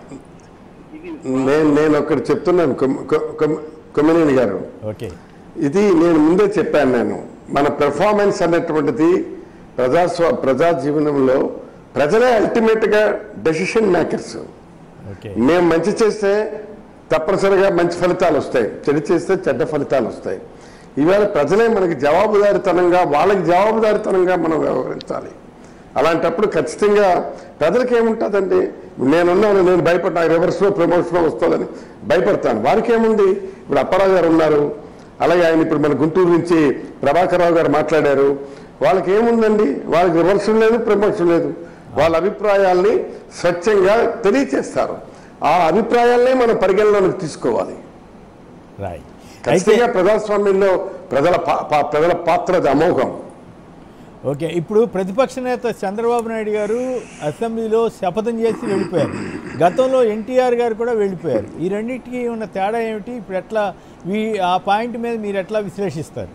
నేను నేను ఒకటి చెప్తున్నాను కొమ్మినేని గారు. ఓకే, ఇది నేను ముందే చెప్పాను. నేను మన పెర్ఫార్మెన్స్ అనేటువంటిది ప్రజాస్వా ప్రజా జీవనంలో ప్రజలే అల్టిమేట్గా డెసిషన్ మేకర్స్. మేము మంచి చేస్తే తప్పనిసరిగా మంచి ఫలితాలు వస్తాయి, చెడు చేస్తే చెడ్డ ఫలితాలు వస్తాయి. ఈవేళ ప్రజలే మనకి జవాబుదారితనంగా వాళ్ళకి జవాబుదారితనంగా మనం వ్యవహరించాలి. అలాంటప్పుడు ఖచ్చితంగా ప్రజలకి ఏముంటుందండి, నేనున్నాను, నేను భయపడ్డా రివర్స్లో ప్రమోషన్లో వస్తుందని భయపడతాను. వారికి ఏముంది, ఇప్పుడు అప్పారావు గారు ఉన్నారు, అలాగే ఆయన ఇప్పుడు మన గుంటూరు నుంచి ప్రభాకర్ రావు గారు మాట్లాడారు. వాళ్ళకి ఏముందండి, వాళ్ళకి రివర్షన్ లేదు, ప్రమోషన్ లేదు. వాళ్ళ అభిప్రాయాల్ని స్వచ్ఛంగా తెలియచేస్తారు. ఆ అభిప్రాయాలనే మనం పరిగణలోకి తీసుకోవాలి. ఖచ్చితంగా ప్రజాస్వామ్యంలో ప్రజల ప్రజల పాత్ర అమోఘం. ఓకే, ఇప్పుడు ప్రతిపక్ష నేత చంద్రబాబు నాయుడు గారు అసెంబ్లీలో శపథం చేసి వెళ్ళిపోయారు. గతంలో ఎన్టీఆర్ గారు కూడా వెళ్ళిపోయారు. ఈ రెండింటికి ఉన్న తేడా ఏమిటి? ఇప్పుడు ఎట్లా ఆ పాయింట్ మీద మీరు ఎట్లా విశ్లేషిస్తారు?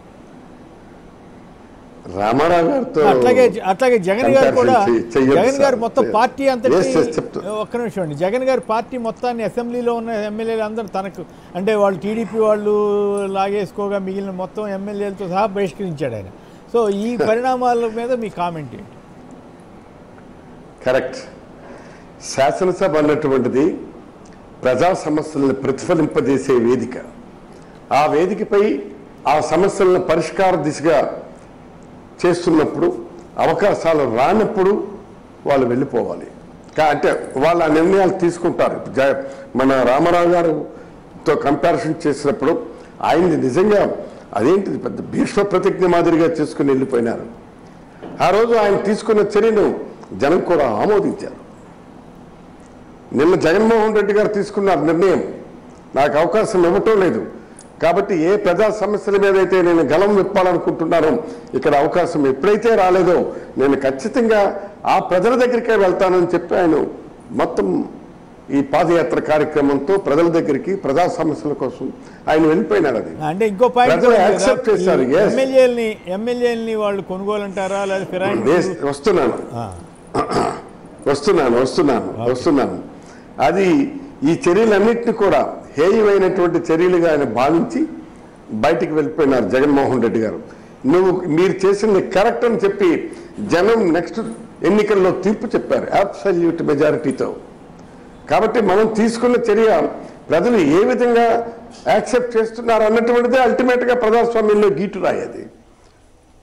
రామారావు గారితో అట్లాగే అట్లాగే జగన్ గారు కూడా జగన్ గారు మొత్తం పార్టీ అంతటి ఒక్క నిమిషం అండి జగన్ గారు పార్టీ మొత్తాన్ని అసెంబ్లీలో ఉన్న ఎమ్మెల్యేలు అందరూ తనకు అంటే వాళ్ళు టీడీపీ వాళ్ళు లాగేసుకోగా మిగిలిన మొత్తం ఎమ్మెల్యేలతో సహా బహిష్కరించాడు ఆయన. సో ఈ పరిణామాల మీద మీ కామెంట్ ఏంటి? కరెక్ట్. శాసనసభ అన్నటువంటిది ప్రజా సమస్యలను ప్రతిఫలింపజేసే వేదిక. ఆ వేదికపై ఆ సమస్యలను పరిష్కార దిశగా చేస్తున్నప్పుడు అవకాశాలు రానప్పుడు వాళ్ళు వెళ్ళిపోవాలి. అంటే వాళ్ళు ఆ నిర్ణయాలు తీసుకుంటారు. మన రామారావు గారితో కంపారిజన్ చేసినప్పుడు ఆయన్ని నిజంగా అదేంటిది పెద్ద భీష్మ ప్రతిజ్ఞ మాదిరిగా చేసుకుని వెళ్ళిపోయినారు. ఆ రోజు ఆయన తీసుకున్న చర్యను జనం కూడా ఆమోదించారు. నిన్న జగన్మోహన్ రెడ్డి గారు తీసుకున్న నిర్ణయం నాకు అవకాశం ఇవ్వటం లేదు కాబట్టి ఏ ప్రజా సమస్యల మీద అయితే నేను గలం విప్పాలనుకుంటున్నానో ఇక్కడ అవకాశం ఎప్పుడైతే రాలేదో నేను ఖచ్చితంగా ఆ ప్రజల దగ్గరికే వెళ్తానని చెప్పి ఆయన మొత్తం ఈ పాదయాత్ర కార్యక్రమంతో ప్రజల దగ్గరికి ప్రజా సమస్యల కోసం ఆయన వెళ్ళిపోయినాడు. అది అంటే ఇంకో పాయింట్ యాక్సెప్ట్ చేశారు. ఎమ్మెల్యేలని ఎమ్మెల్యేలని వాళ్ళు కొనుగోలు అంటారా లేదా ఫిరాయింపు? వస్తున్నాను వస్తున్నాను వస్తున్నాను వస్తున్నాను అది ఈ చర్యలన్నింటినీ కూడా హేయమైనటువంటి చర్యలుగా ఆయన భావించి బయటికి వెళ్ళిపోయినారు జగన్మోహన్ రెడ్డి గారు. నువ్వు మీరు చేసింది కరెక్ట్ అని చెప్పి జనం నెక్స్ట్ ఎన్నికల్లో తీర్పు చెప్పారు అబ్సల్యూట్ మెజారిటీతో. కాబట్టి మనం తీసుకున్న చర్య ప్రజలు ఏ విధంగా యాక్సెప్ట్ చేస్తున్నారు అన్నటువంటిదే అల్టిమేట్గా ప్రజాస్వామ్యంలో గీటు రాయేది.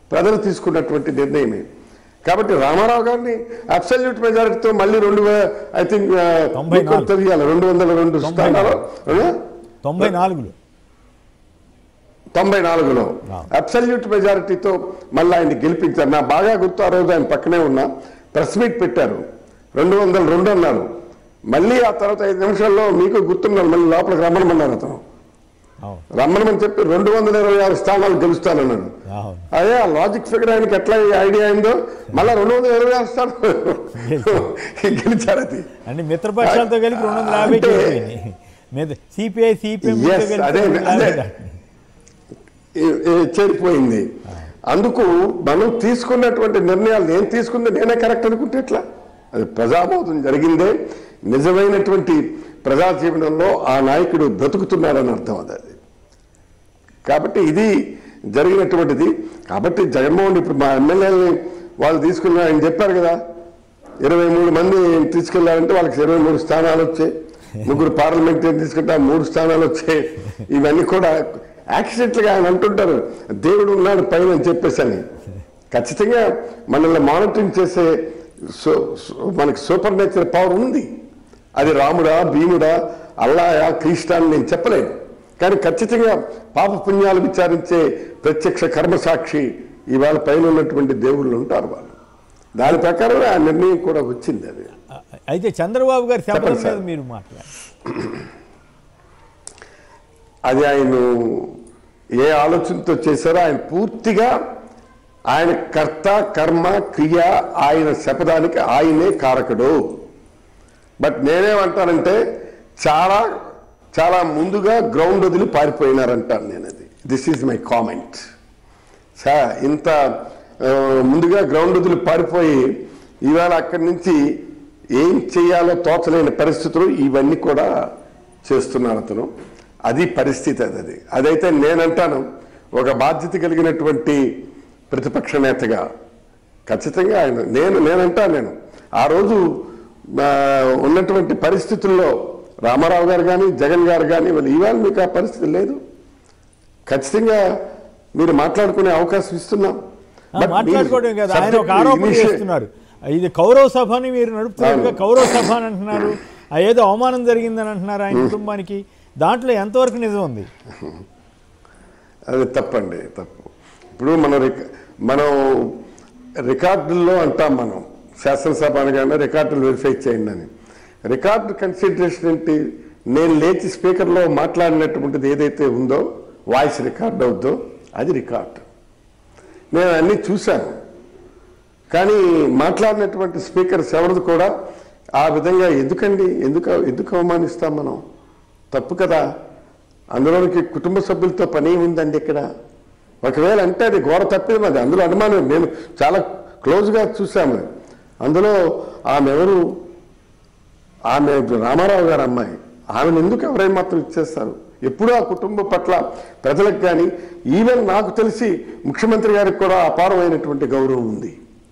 ప్రజలు తీసుకున్నటువంటి నిర్ణయమే. కాబట్టి రామారావు గారిని అబ్సల్యూట్ మెజారిటీతో మళ్ళీ రెండు ఐ థింక్ తెలియాలి రెండు వందల రెండు స్థానాలు తొంభై నాలుగులో తొంభై నాలుగులో అబ్సల్యూట్ మెజారిటీతో మళ్ళీ ఆయన గెలిపించారు. నా బాగా గుర్తు, ఆ రోజు ఆయన పక్కనే ఉన్న ప్రెస్ మీట్ పెట్టారు, రెండు వందల రెండు అన్నారు. మళ్ళీ ఆ తర్వాత ఐదు నిమిషాల్లో మీకు గుర్తున్నారు మళ్ళీ లోపలికి రమ్మనమన్నారు. అతను రమ్మనమని చెప్పి రెండు వందల ఇరవై ఆరు స్థానాలు గెలుస్తానన్నాడు. అదే ఆ లాజిక్ ఫిగర్ ఆయనకి ఎట్లా ఐడియా అయిందో మళ్ళీ రెండు వందల ఇరవై ఆరు స్థానాలు గెలిచారు. అది అంటే మిత్రపక్షాలతో కలిపి రెండు వందల యాభై సిపిఐ సిపిఎం అదే అదే చేరిపోయింది. అందుకు మనం తీసుకున్నటువంటి నిర్ణయాలు నేను తీసుకుంది నేనే కరెక్ట్ అనుకుంటే ఎట్లా? అది ప్రజాబోధం జరిగిందే, నిజమైనటువంటి ప్రజా జీవనంలో ఆ నాయకుడు బ్రతుకుతున్నాడని అర్థం అది. కాబట్టి ఇది జరిగినటువంటిది. కాబట్టి జగన్మోహన్ ఇప్పుడు మా ఎమ్మెల్యేలని వాళ్ళు తీసుకున్న ఆయన చెప్పారు కదా, ఇరవై మూడు మంది తీసుకెళ్లారంటే వాళ్ళకి ఇరవై మూడు స్థానాలు వచ్చాయి. ముగ్గురు పార్లమెంటరీ తీసుకుంటే మూడు స్థానాలు వచ్చాయి. ఇవన్నీ కూడా యాక్సిడెంట్లుగా ఆయన అంటుంటారు దేవుడు ఉన్నాడు పైన అని చెప్పేసి అని. ఖచ్చితంగా మనల్ని మానిటరింగ్ చేసే మనకి సూపర్ నేచర్ పవర్ ఉంది. అది రాముడా, భీముడా, అల్లాయా, క్రీస్తా అని నేను చెప్పలేను. కానీ ఖచ్చితంగా పాప పుణ్యాలు విచారించే ప్రత్యక్ష కర్మసాక్షి ఇవాళ పైన ఉన్నటువంటి దేవుళ్ళు ఉంటారు. వాళ్ళు దాని ప్రకారం ఆ నిర్ణయం కూడా వచ్చింది. అది అయితే చంద్రబాబు గారి శపథం మీద మీరు మాట్లాడారు. అది ఆయన ఏ ఆలోచనతో చేశారో ఆయన పూర్తిగా ఆయన కర్త కర్మ క్రియ ఆయన శపథానికి ఆయనే కారకుడు. బట్ నేనేమంటానంటే చాలా చాలా ముందుగా గ్రౌండ్ వదిలి పారిపోయినారంటాను నేను. అది దిస్ ఈజ్ మై కామెంట్. సా ఇంత ముందుగా గ్రౌండ్ వదిలి పారిపోయి ఇవాళ అక్కడి నుంచి ఏం చేయాలో తోచలేని పరిస్థితులు ఇవన్నీ కూడా చేస్తున్నారు అతను. అది పరిస్థితి. అది అది అదైతే నేనంటాను ఒక బాధ్యత కలిగినటువంటి ప్రతిపక్ష నేతగా ఖచ్చితంగా ఆయన నేను నేనంటా నేను ఆ రోజు ఉన్నటువంటి పరిస్థితుల్లో రామారావు గారు కానీ జగన్ గారు కానీ వాళ్ళు ఇవాళ మీకు ఆ పరిస్థితి లేదు. ఖచ్చితంగా మీరు మాట్లాడుకునే అవకాశం ఇస్తున్నాం. మాట్లాడుకోవడం కదా, ఆయన ఒక ఆరోపణ చేస్తున్నారు. ఇది కౌరవ సభని మీరు నడుపుతున్నారు, కౌరవ సభ అని అంటున్నారు. ఏదో అవమానం జరిగిందని అంటున్నారు ఆయన కుటుంబానికి. దాంట్లో ఎంతవరకు నిజం ఉంది? అది తప్పండి, తప్పు. ఇప్పుడు మనం మనం రికార్డుల్లో అంటాం, మనం శాసనసభ అనగానే రికార్డులు వెరిఫై చేయండి అని. రికార్డు కన్సిడరేషన్ ఏంటి? నేను లేచి స్పీకర్లో మాట్లాడినటువంటిది ఏదైతే ఉందో వాయిస్ రికార్డ్ అవుద్దో అది రికార్డు. నేను అన్నీ చూశాను. కానీ మాట్లాడినటువంటి స్పీకర్స్ ఎవరిది కూడా ఆ విధంగా ఎందుకండి ఎందుకు ఎందుకు అవమానిస్తాం మనం? తప్పు కదా. అందులోనికి కుటుంబ సభ్యులతో పని ఉందండి ఇక్కడ. ఒకవేళ అంటే అది ఘోర తప్పేది, అది అందులో అనుమానం. నేను చాలా క్లోజ్గా చూశాము. అందులో ఆమె ఎవరు? ఆమె రామారావు గారు అమ్మాయి. ఆమెను ఎందుకు ఎవరైనా మాత్రం ఇచ్చేస్తారు? ఎప్పుడూ ఆ కుటుంబం పట్ల ప్రజలకు కానీ ఈవెన్ నాకు తెలిసి ముఖ్యమంత్రి గారికి కూడా అపారమైనటువంటి గౌరవం ఉంది.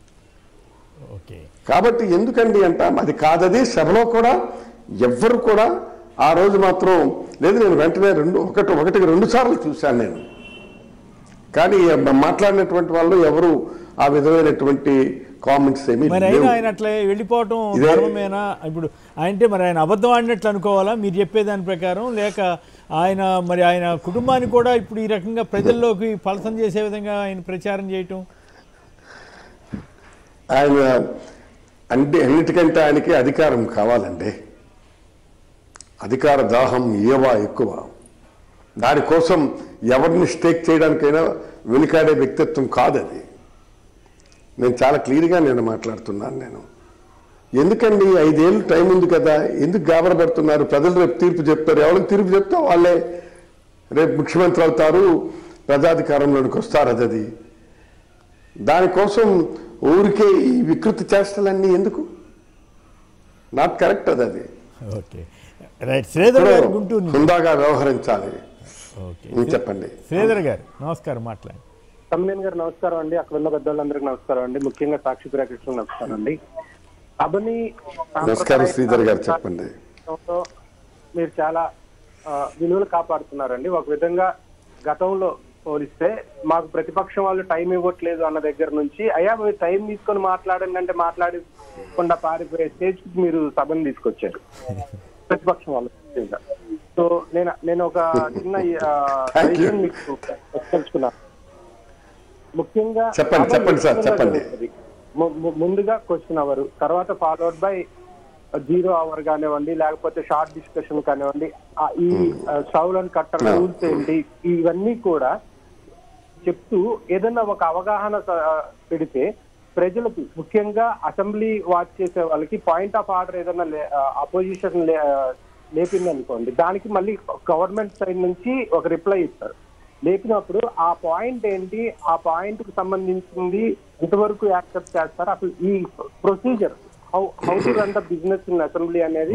కాబట్టి ఎందుకండి అంటాం, అది కాదది. సభలో కూడా ఎవ్వరు కూడా ఆ రోజు మాత్రం లేదు. నేను వెంటనే రెండు ఒకటి ఒకటికి రెండు సార్లు చూశాను నేను. కానీ మాట్లాడినటువంటి వాళ్ళు ఎవరు ఆ విధమైనటువంటి కామెంట్స్ ఏమి. మరి అయినా ఆయన అట్లా వెళ్ళిపోవటం ధర్మమేనా? ఇప్పుడు అంటే మరి ఆయన అబద్ధం ఆడినట్లు అనుకోవాలా మీరు చెప్పేదాని ప్రకారం? లేక ఆయన మరి ఆయన కుటుంబాన్ని కూడా ఇప్పుడు ఈ రకంగా ప్రజల్లోకి ఫలసం చేసే విధంగా ఆయన ప్రచారం చేయటం? ఆయన అంటే అన్నిటికంటే ఆయనకి అధికారం కావాలండి. అధికార దాహం ఏవా ఎక్కువ. దానికోసం ఎవరిని స్టేక్ చేయడానికైనా వెనుకాడే వ్యక్తిత్వం కాదది. నేను చాలా క్లియర్గా నేను మాట్లాడుతున్నాను. నేను ఎందుకండి ఐదేళ్ళు టైం ఉంది కదా, ఎందుకు గాబరపడుతున్నారు? ప్రజలు రేపు తీర్పు చెప్తారు. ఎవరికి తీర్పు చెప్తా వాళ్ళే రేపు ముఖ్యమంత్రి అవుతారు, ప్రజాధికారంలోనికి వస్తారు. అది అది దానికోసం ఊరికే ఈ వికృతి చేష్టలన్నీ ఎందుకు? Not correct. అది అది ఓకే రైట్. శ్రీధర్ గారు గుంటూరు హుందాగా వ్యవహరించాలి. చెప్పండి శ్రీధర్ గారు. నమస్కారం. మాట్లాడండి. తమ్మినేని గారు నమస్కారం అండి. అక్కడ ఉన్న పెద్దవాళ్ళందరికీ నమస్కారం అండి. ముఖ్యంగా సాక్షి ప్రేక్షకులకు నమస్కారం అండి. అబని నమస్కారం శ్రీధర్ గారు. చెప్పండి. మీరు చాలా విలువలు కాపాడుతున్నారండి. ఒక విధంగా గతంలో పోలిస్తే మాకు ప్రతిపక్షం వాళ్ళు టైం ఇవ్వట్లేదు అన్న దగ్గర నుంచి అయ్యా మీరు టైం తీసుకొని మాట్లాడండి అంటే మాట్లాడకుండా పారిపోయే స్టేజ్ మీరు సభను తీసుకొచ్చారు ప్రతిపక్షం వాళ్ళు. సో నేను నేను ఒక చిన్న మీకు తెలుసుకున్నాను. ముఖ్యంగా చెప్పండి చెప్పండి సార్ చెప్పండి. ముందుగా క్వశ్చన్ అవర్, తర్వాత ఫాలోడ్ బై జీరో అవర్ కానివ్వండి, లేకపోతే షార్ట్ డిస్కషన్ కానివ్వండి, ఈ స్టౌల్ అండ్ కట్టర్ రూల్స్ ఏంటి ఇవన్నీ కూడా చెప్తూ ఏదైనా ఒక అవగాహన పెడితే ప్రజలకు, ముఖ్యంగా అసెంబ్లీ వాచ్ చేసే వాళ్ళకి పాయింట్ ఆఫ్ ఆర్డర్ ఏదైనా అపోజిషన్ లేపింది అనుకోండి, దానికి మళ్ళీ గవర్నమెంట్ సైడ్ నుంచి ఒక రిప్లై ఇస్తారు. లేపినప్పుడు ఆ పాయింట్ ఏంటి, ఆ పాయింట్ కు సంబంధించింది ఎంతవరకు యాక్సెప్ట్ చేస్తారు, అసలు ఈ procedure how how to run the business in assembly అనేది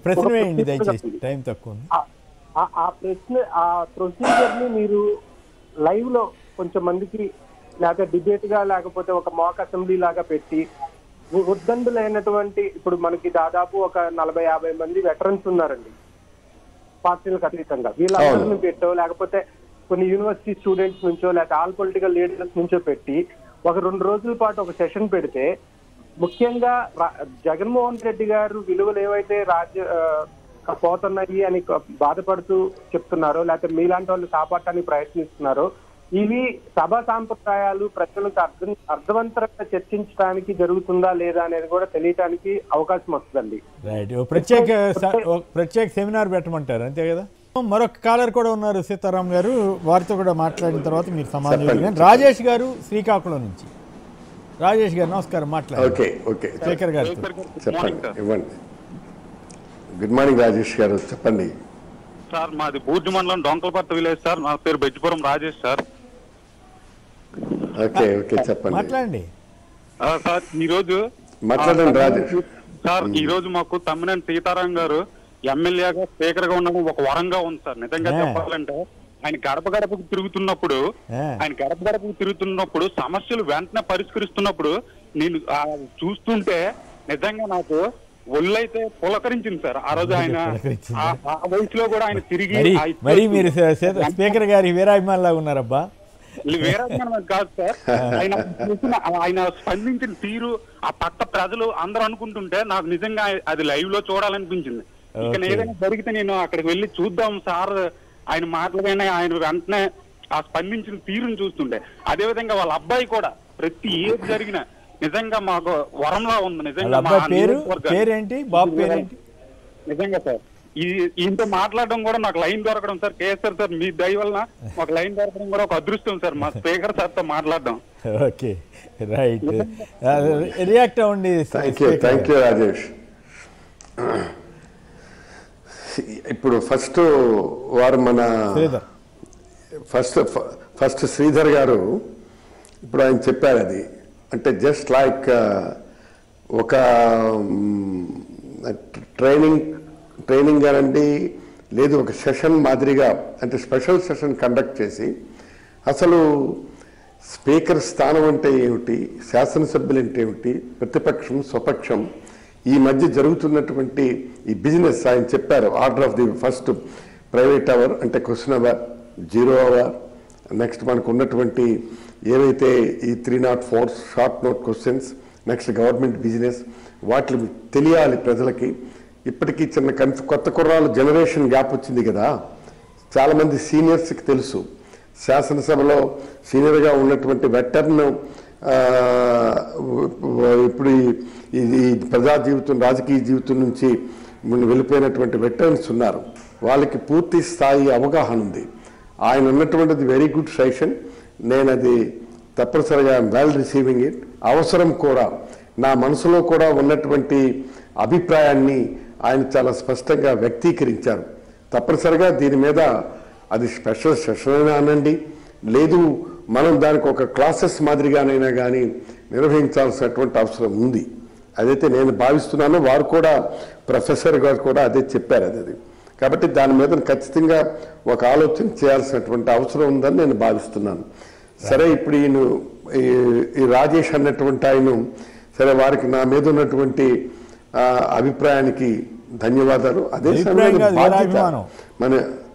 ఆ ప్రశ్న ఆ ప్రొసీజర్ ని మీరు లైవ్ లో కొంచెం మందికి లేకపోతే డిబేట్ గా లేకపోతే ఒక మాక్ అసెంబ్లీ లాగా పెట్టి ఉద్దండులైనటువంటి ఇప్పుడు మనకి దాదాపు ఒక నలభై యాభై మంది వెటరన్స్ ఉన్నారండి పార్టీలకు అతీతంగా, వీళ్ళందరినీ పెట్టో లేకపోతే కొన్ని యూనివర్సిటీ స్టూడెంట్స్ నుంచో లేకపోతే ఆల్ పొలిటికల్ లీడర్స్ నుంచో పెట్టి ఒక రెండు రోజుల పాటు ఒక సెషన్ పెడితే, ముఖ్యంగా జగన్మోహన్ రెడ్డి గారు విలువలు ఏవైతే రాజ్య పోతున్నాయి అని బాధపడుతూ చెప్తున్నారో లేకపోతే మీలాంటి వాళ్ళు కాపాడటానికి ప్రయత్నిస్తున్నారో, ఇవి సభా సాంప్రదాయాలు ప్రజలకు అర్థం అర్థవంతంగా చర్చించడానికి జరుగుతుందా లేదా అనేది కూడా తెలియటానికి అవకాశం వస్తుందండి. రైట్, ప్రత్యేక ప్రత్యేక సెమినార్ పెట్టమంటారు అంతే కదా. మరొక కాలర్ కూడా ఉన్నారు సీతారాం గారు, వారితో కూడా మాట్లాడిన తర్వాత మీరు సమాధానం. రాజేష్ గారు శ్రీకాకుళం నుంచి. రాజేష్ గారు నమస్కారం, మాట్లాడండి. శేఖర్ గారు ఇవ్వండి. గుడ్ మార్నింగ్ రాజేష్ గారు, చెప్పండి సార్. మాది బూర్జు మండలం డొంకలపర్తి విలేజ్ సార్. నా పేరు Bejjipuram Rajesh sir. Okay okay చెప్పండి, మాట్లాడండి సార్. ఈ రోజు మాట్లాడండి రాజేష్ సార్. ఈ రోజు మాకు తమ్మినేని సీతారాం గారు ఎమ్మెల్యేగా స్పీకర్ గా ఉండడం ఒక వరంగా ఉంది సార్. నిజంగా చెప్పాలంటే ఆయన గడప గడపకు తిరుగుతున్నప్పుడు ఆయన గడప గడపకు తిరుగుతున్నప్పుడు సమస్యలు వెంటనే పరిష్కరిస్తున్నప్పుడు నేను చూస్తుంటే నిజంగా నాకు ఒళ్ళైతే పులకరించింది సార్. ఆ రోజు ఆయన ఆ వయసులో కూడా ఆయన తిరిగి మరి మీరు స్పీకర్ గారి వీరాభిమానులాగా ఉన్నారబ్బా. వీరాభిమానం కాదు సార్, ఆయన ఆయన స్పందించిన తీరు ఆ పక్క ప్రజలు అందరూ అనుకుంటుంటే నాకు నిజంగా అది లైవ్ లో చూడాలనిపించింది. ఇక ఏదైనా జరిగితే నేను అక్కడికి వెళ్ళి చూద్దాం సార్ ఆయన మాటలుగానే ఆయన వెంటనే ఆ స్పందించిన తీరుని చూస్తుంటే, అదే విధంగా వాళ్ళ అబ్బాయి కూడా ప్రతి ఏది జరిగిన నిజంగా మాకు వరంలా ఉంది. నిజంగా నిజంగా సార్ ఈ ఈయనతో మాట్లాడడం కూడా నాకు లైన్ దొరకడం సార్, కేసర్ సార్ మీ దయ వలన మాకు లైన్ దొరకడం కూడా ఒక అదృష్టం సార్, మా స్పీకర్ సార్ తో మాట్లాడడం. ఓకే రైట్, రియాక్ట్ అవ్వండి. Thank you Rajesh. ఇప్పుడు ఫస్ట్ వారు మన ఫస్ట్ ఫస్ట్ శ్రీధర్ గారు ఇప్పుడు ఆయన చెప్పారు, అది అంటే జస్ట్ లైక్ ఒక ట్రైనింగ్ ట్రైనింగ్ కానండి, లేదు ఒక సెషన్ మాదిరిగా అంటే స్పెషల్ సెషన్ కండక్ట్ చేసి అసలు స్పీకర్ స్థానం అంటే ఏమిటి, శాసనసభ్యులు అంటే ఏమిటి, ప్రతిపక్షం స్వపక్షం ఈ మధ్య జరుగుతున్నటువంటి ఈ బిజినెస్ ఆయన చెప్పారు. Order of the first private hour అంటే question hour, zero hour, next మనకు ఉన్నటువంటి ఏవైతే ఈ three not four short note questions, next government business, వాటి తెలియాలి ప్రజలకి. ఇప్పటికీ చిన్న కన్ఫ్ కొత్త కుర్రాలు జనరేషన్ గ్యాప్ వచ్చింది కదా, చాలామంది సీనియర్స్కి తెలుసు. శాసనసభలో సీనియర్గా ఉన్నటువంటి వెటర్న్ ఇప్పుడు ఈ ప్రజా జీవితం రాజకీయ జీవితం నుంచి వెళ్ళిపోయినటువంటి వెటరన్స్ ఉన్నారు, వాళ్ళకి పూర్తి స్థాయి అవగాహన ఉంది. ఆయన ఉన్నటువంటిది వెరీ గుడ్ సజెషన్, నేను అది తప్పనిసరిగా వెల్ రిసీవింగ్ ఇట్. అవసరం కూడా నా మనసులో కూడా ఉన్నటువంటి అభిప్రాయాన్ని ఆయన చాలా స్పష్టంగా వ్యక్తీకరించారు. తప్పనిసరిగా దీని మీద అది స్పెషల్ సెషన్ అనండి, లేదు మనం దానికి ఒక క్లాసెస్ మాదిరిగానైనా కానీ నిర్వహించాల్సినటువంటి అవసరం ఉంది. అదైతే నేను భావిస్తున్నాను, వారు కూడా ప్రొఫెసర్ గారు కూడా అదే చెప్పారు. అది అది కాబట్టి దాని మీద ఖచ్చితంగా ఒక ఆలోచన చేయాల్సినటువంటి అవసరం ఉందని నేను భావిస్తున్నాను. సరే, ఇప్పుడు ఈయన ఈ రాజేష్ అన్నటువంటి ఆయన సరే వారికి నా మీద ఉన్నటువంటి అభిప్రాయానికి ధన్యవాదాలు. అదే సమయంలో మన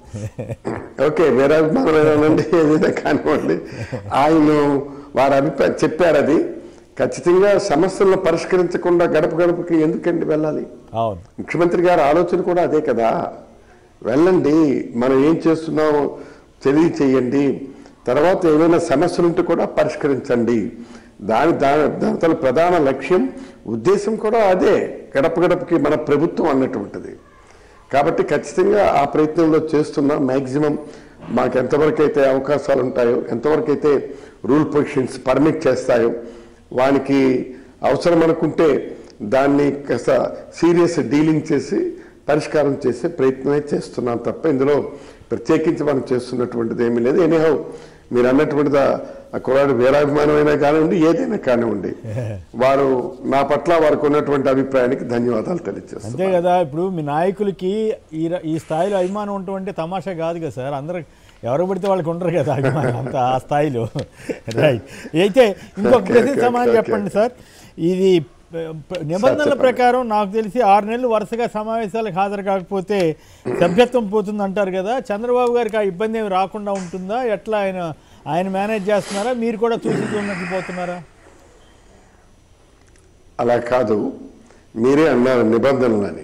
ఓకే వీరాభిమానమేనండి ఏదైనా కానివ్వండి, ఆయన వారి అభిప్రాయం చెప్పారు. అది ఖచ్చితంగా సమస్యలను పరిష్కరించకుండా గడప గడపకి ఎందుకండి వెళ్ళాలి? అవును, ముఖ్యమంత్రి గారి ఆలోచన కూడా అదే కదా. వెళ్ళండి, మనం ఏం చేస్తున్నామో తెలియచేయండి, తర్వాత ఏమైనా సమస్యలు ఉంటే కూడా పరిష్కరించండి. దాని దాని దాని ప్రధాన లక్ష్యం ఉద్దేశం కూడా అదే, గడప గడపకి మన ప్రభుత్వం అన్నటువంటిది. కాబట్టి ఖచ్చితంగా ఆ ప్రయత్నంలో చేస్తున్నాం. మ్యాక్సిమం మాకు ఎంతవరకు అయితే అవకాశాలు ఉంటాయో, ఎంతవరకు అయితే రూల్ పొజిషన్స్ పర్మిట్ చేస్తాయో, వానికి అవసరం అనుకుంటే దాన్ని కాస్త సీరియస్ డీలింగ్ చేసి పరిష్కారం చేసే ప్రయత్నమే చేస్తున్నాం తప్ప ఇందులో ప్రత్యేకించి మనం చేస్తున్నటువంటిది ఏమీ లేదు. ఎనీహౌ మీరు అన్నటువంటిది ఆ కుర్రాడు వీరాభిమానమైనా కానివ్వండి, ఏదైనా కానివ్వండి, వారు నా పట్ల వారికి ఉన్నటువంటి అభిప్రాయానికి ధన్యవాదాలు తెలియజేస్తారు. అంతే కదా. ఇప్పుడు మీ నాయకులకి ఈ ఈ స్థాయిలో అభిమానం ఉండటం అంటే తమాషా కాదు కదా సార్. అందరూ ఎవరు పడితే వాళ్ళకి ఉండరు కదా అభిమానం అంత ఆ స్థాయిలో. రైట్. అయితే ఇంకొక ప్రశ్న సమాధానం చెప్పండి సార్. ఇది నిబంధనల ప్రకారం నాకు తెలిసి ఆరు నెలలు వరుసగా సమావేశాలకు హాజరు కాకపోతే సభ్యత్వం పోతుంది అంటారు కదా. చంద్రబాబు గారికి ఆ ఇబ్బంది ఏమి రాకుండా ఉంటుందా? ఎట్లా ఆయన ఆయన మేనేజ్ చేస్తున్నారా? మీరు కూడా చూసుకున్నట్లు పోతున్నారా? అలా కాదు, మీరే అన్నారు నిబంధనలని.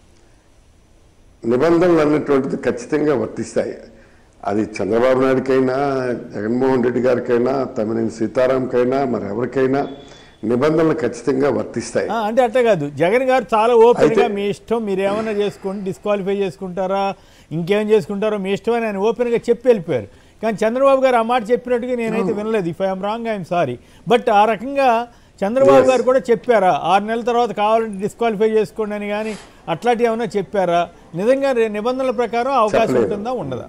నిబంధనలు అన్నటువంటిది ఖచ్చితంగా వర్తిస్తాయి. అది చంద్రబాబు నాయుడికైనా, జగన్మోహన్ రెడ్డి గారికైనా, తమ్మినేని సీతారాంకైనా, మరి ఎవరికైనా నిబంధనలు ఖచ్చితంగా వర్తిస్తాయి. అంటే అట్లా కాదు, జగన్ గారు చాలా ఓపెన్ గా మీ ఇష్టం, మీరు ఏమైనా చేసుకోండి, డిస్క్వాలిఫై చేసుకుంటారా, ఇంకేం చేసుకుంటారో మీ ఇష్టం అని ఆయన ఓపెన్ గా చెప్పి వెళ్ళిపోయారు. కానీ చంద్రబాబు గారు ఆ మాట చెప్పినట్టుగా నేనైతే వినలేదు. If I'm wrong I'm sorry. But ఆ రకంగా చంద్రబాబు గారు కూడా చెప్పారా ఆరు నెలల తర్వాత కావాలంటే డిస్క్వాలిఫై చేసుకోండి అని? కానీ అట్లాంటివి ఏమైనా చెప్పారా? నిజంగా నిబంధనల ప్రకారం అవకాశం ఉంటుందా ఉండదా?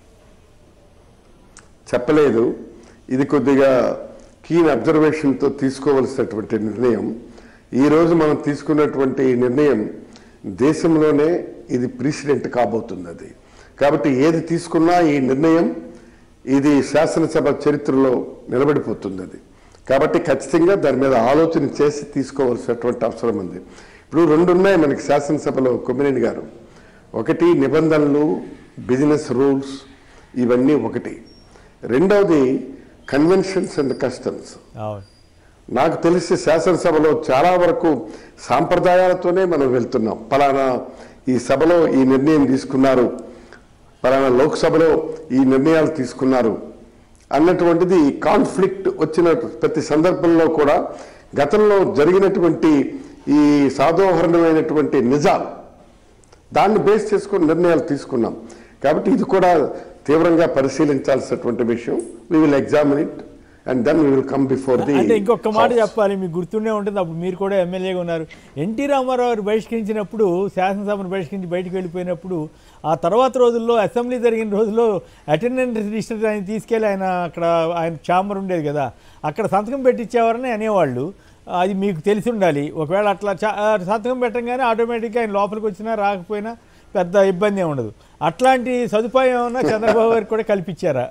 చెప్పలేదు. ఇది కొద్దిగా కీన్ అబ్జర్వేషన్తో తీసుకోవలసినటువంటి నిర్ణయం. ఈరోజు మనం తీసుకున్నటువంటి నిర్ణయం దేశంలోనే ఇది ప్రెసిడెంట్ కాబోతుంది. అది కాబట్టి ఏది తీసుకున్నా ఈ నిర్ణయం ఇది శాసనసభ చరిత్రలో నిలబడిపోతుంది. అది కాబట్టి ఖచ్చితంగా దాని మీద ఆలోచన చేసి తీసుకోవాల్సినటువంటి అవసరం ఉంది. ఇప్పుడు రెండు ఉన్నాయి మనకి శాసనసభలో కొమ్మినేని గారు. ఒకటి నిబంధనలు, బిజినెస్ రూల్స్, ఇవన్నీ ఒకటి. రెండవది కన్వెన్షన్స్ అండ్ కస్టమ్స్. నాకు తెలిసి శాసనసభలో చాలా వరకు సాంప్రదాయాలతోనే మనం వెళ్తున్నాం. పలానా ఈ సభలో ఈ నిర్ణయం తీసుకున్నారు, పలానా లోక్సభలో ఈ నిర్ణయాలు తీసుకున్నారు అన్నటువంటిది కాన్ఫ్లిక్ట్ వచ్చిన ప్రతి సందర్భంలో కూడా గతంలో జరిగినటువంటి ఈ సాధోహరణమైనటువంటి నిజాలు దాన్ని బేస్ చేసుకుని నిర్ణయాలు తీసుకున్నాం. కాబట్టి ఇది కూడా తీవ్రంగా పరిశీలించాల్సినటువంటి విషయం. We will examine it and then we will come before the. అంటే ఇంకొక మాట చెప్పాలి, మీకు గుర్తుండే ఉంటుంది, అప్పుడు మీరు కూడా ఎమ్మెల్యేగా ఉన్నారు. ఎన్టీ రామారావు గారు బహిష్కరించినప్పుడు, శాసనసభను బహిష్కరించి బయటకు వెళ్ళిపోయినప్పుడు, ఆ తర్వాత రోజుల్లో అసెంబ్లీ జరిగిన రోజుల్లో అటెండెన్స్ రిజిస్టర్ ఆయన తీసుకెళ్ళి ఆయన అక్కడ ఆయన ఛాంబర్ ఉండేది కదా, అక్కడ సంతకం పెట్టించేవారని అనేవాళ్ళు. అది మీకు తెలిసి ఉండాలి. ఒకవేళ అట్లా సంతకం పెట్టంగానే ఆటోమేటిక్గా ఆయన లోపలికి వచ్చినా రాకపోయినా పెద్ద ఇబ్బంది ఏమి ఉండదు. అట్లాంటి సదుపాయం ఏమన్నా చంద్రబాబు గారికి కూడా కల్పించారా?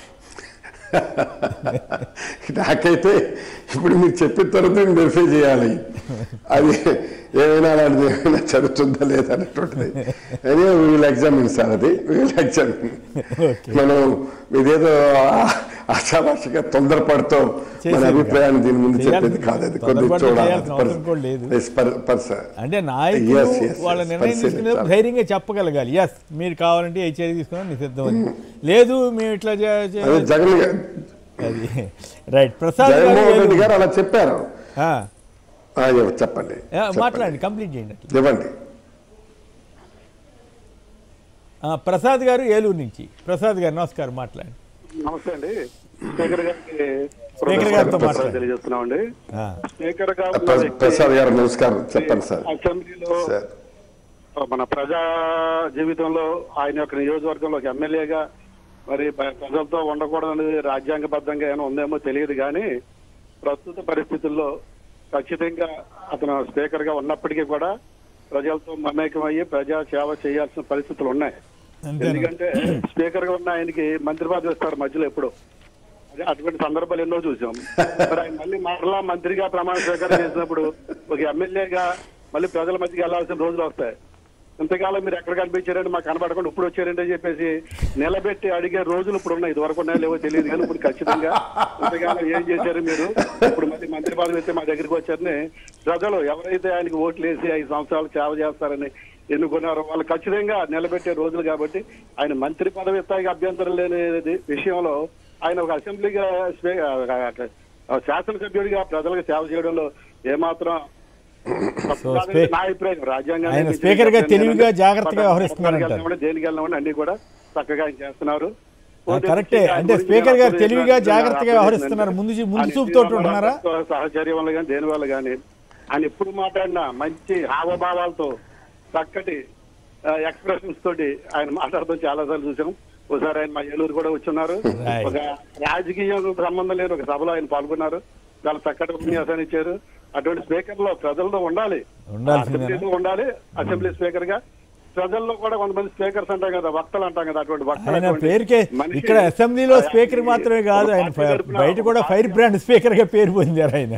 నాకైతే ఇప్పుడు మీరు చెప్పిన తర్వాత నేను వెరిఫై చేయాలి అది ఏమైనా అలాంటిది ఏమైనా జరుగుతుందా లేదా అనేటువంటిది. అదే వీళ్ళు ఎగ్జామిన్ సార్, అది వీళ్ళు ఎగ్జామిన్. మనం ఇదేదో ఆశాభాషగా తొందరపడతాం మన అభిప్రాయాన్ని దీని ముందు చెప్పేది కాదు. అది కొద్దిగా చూడాలి. అంటే నాయకులు వాళ్ళ నిర్ణయం తీసుకునేది ధైర్యంగా చెప్పగలగాలి. ఎస్ మీరు కావాలంటే ఏ చర్య తీసుకున్నా నీ సిద్ధం, లేదు మేము ఇట్లా జగన్ అది రైట్. ప్రసాద్ రెడ్డి గారు అలా చెప్పారు. చెప్పండి, మాట్లాడండి, కంప్లీట్ చేయండి. ఇవ్వండి. ప్రసాద్ గారు ఏలూరు నుంచి. ప్రసాద్ గారు నమస్కారం, మాట్లాడండి. నమస్తే అండి. స్పీకర్ గారికి స్పీకర్ గారితో మాట్లాడండి. తెలియజేస్తున్నామండి. స్పీకర్ ప్రసాద్ గారు నమస్కారం, చెప్పండి సార్. అసెంబ్లీలో మన ప్రజా జీవితంలో ఆయన యొక్క నియోజకవర్గంలో ఎమ్మెల్యేగా మరి ప్రజలతో ఉండకూడదనేది రాజ్యాంగబద్ధంగా ఏమైనా ఉందేమో తెలియదు, కానీ ప్రస్తుత పరిస్థితుల్లో ఖచ్చితంగా అతను స్పీకర్ గా ఉన్నప్పటికీ కూడా ప్రజలతో మమేకమయ్యి ప్రజా సేవ చేయాల్సిన పరిస్థితులు ఉన్నాయి. ఎందుకంటే స్పీకర్ గా ఉన్న ఆయనకి మంత్రి పదవి ఇస్తారు మధ్యలో ఎప్పుడు. అదే అటువంటి సందర్భాలు ఎన్నో చూసాం. మరి ఆయన మళ్ళీ మరలా మంత్రిగా ప్రమాణ స్వీకారం చేసినప్పుడు ఒక ఎమ్మెల్యేగా మళ్ళీ ప్రజల మధ్యకి వెళ్లాల్సిన రోజులు వస్తాయి. ఇంతకాలం మీరు ఎక్కడ కనిపించారంటే మాకు కనబడకుండా ఇప్పుడు వచ్చారంటే చెప్పేసి నిలబెట్టి అడిగే రోజులు ఇప్పుడు ఉన్నాయి. ఇది వరకు ఉన్నాయో లేవో తెలియదు కానీ ఇప్పుడు ఖచ్చితంగా ఇంతకాలం ఏం చేశారు మీరు, ఇప్పుడు మళ్ళీ మంత్రి పదవి అయితే మా దగ్గరికి వచ్చారని ప్రజలు ఎవరైతే ఆయనకి ఓట్లు వేసి ఐదు సంవత్సరాలు సేవ చేస్తారని ఎన్నుకున్నారో వాళ్ళు ఖచ్చితంగా నిలబెట్టే రోజులు. కాబట్టి ఆయన మంత్రి పదవి ఇస్తానికి అభ్యంతరం లేని విషయంలో ఆయన ఒక అసెంబ్లీగా శాసనసభ్యుడిగా ప్రజలకు సేవ చేయడంలో ఏమాత్రం నా అభిప్రాయం. రాజ్యాంగం స్పీకర్ గా తెలివిగా జాగ్రత్తగా వ్యవహరిస్తున్నారు, దేనికి వెళ్ళినామని అన్ని కూడా చక్కగా చేస్తున్నారు. కరెక్టే, అంటే స్పీకర్ గారు తెలివిగా జాగ్రత్తగా వ్యవహరిస్తున్నారు. ముందు ముందు చూపుతో ఉంటున్నారా సహచర్యం వల్ల కానీ దేని వల్ల కానీ ఆయన ఎప్పుడు మాట్లాడినా మంచి హావభావాలతో చక్కటి ఎక్స్ప్రెషన్స్ తోటి ఆయన మాట్లాడుతూ చాలా సార్లు చూసాం. ఒకసారి ఆయన మా ఏలూరు కూడా వచ్చున్నారు, ఒక రాజకీయం సంబంధం లేని ఒక సభలో ఆయన పాల్గొన్నారు, చాలా చక్కటి ఉపన్యాసాన్ని ఇచ్చారు. అటువంటి స్పీకర్ లో ప్రజల్లో ఉండాలి, అసెంబ్లీలో ఉండాలి. అసెంబ్లీ స్పీకర్ గా ప్రజల్లో కూడా కొంతమంది స్పీకర్స్ అంటాం కదా, వక్తలు అంటాం కదా, అటువంటి వక్తలు. ఇక్కడ అసెంబ్లీలో స్పీకర్ మాత్రమే కాదు, ఆయన బయట కూడా ఫైర్ బ్రాండ్ స్పీకర్ గా పేరు పొందారు ఆయన.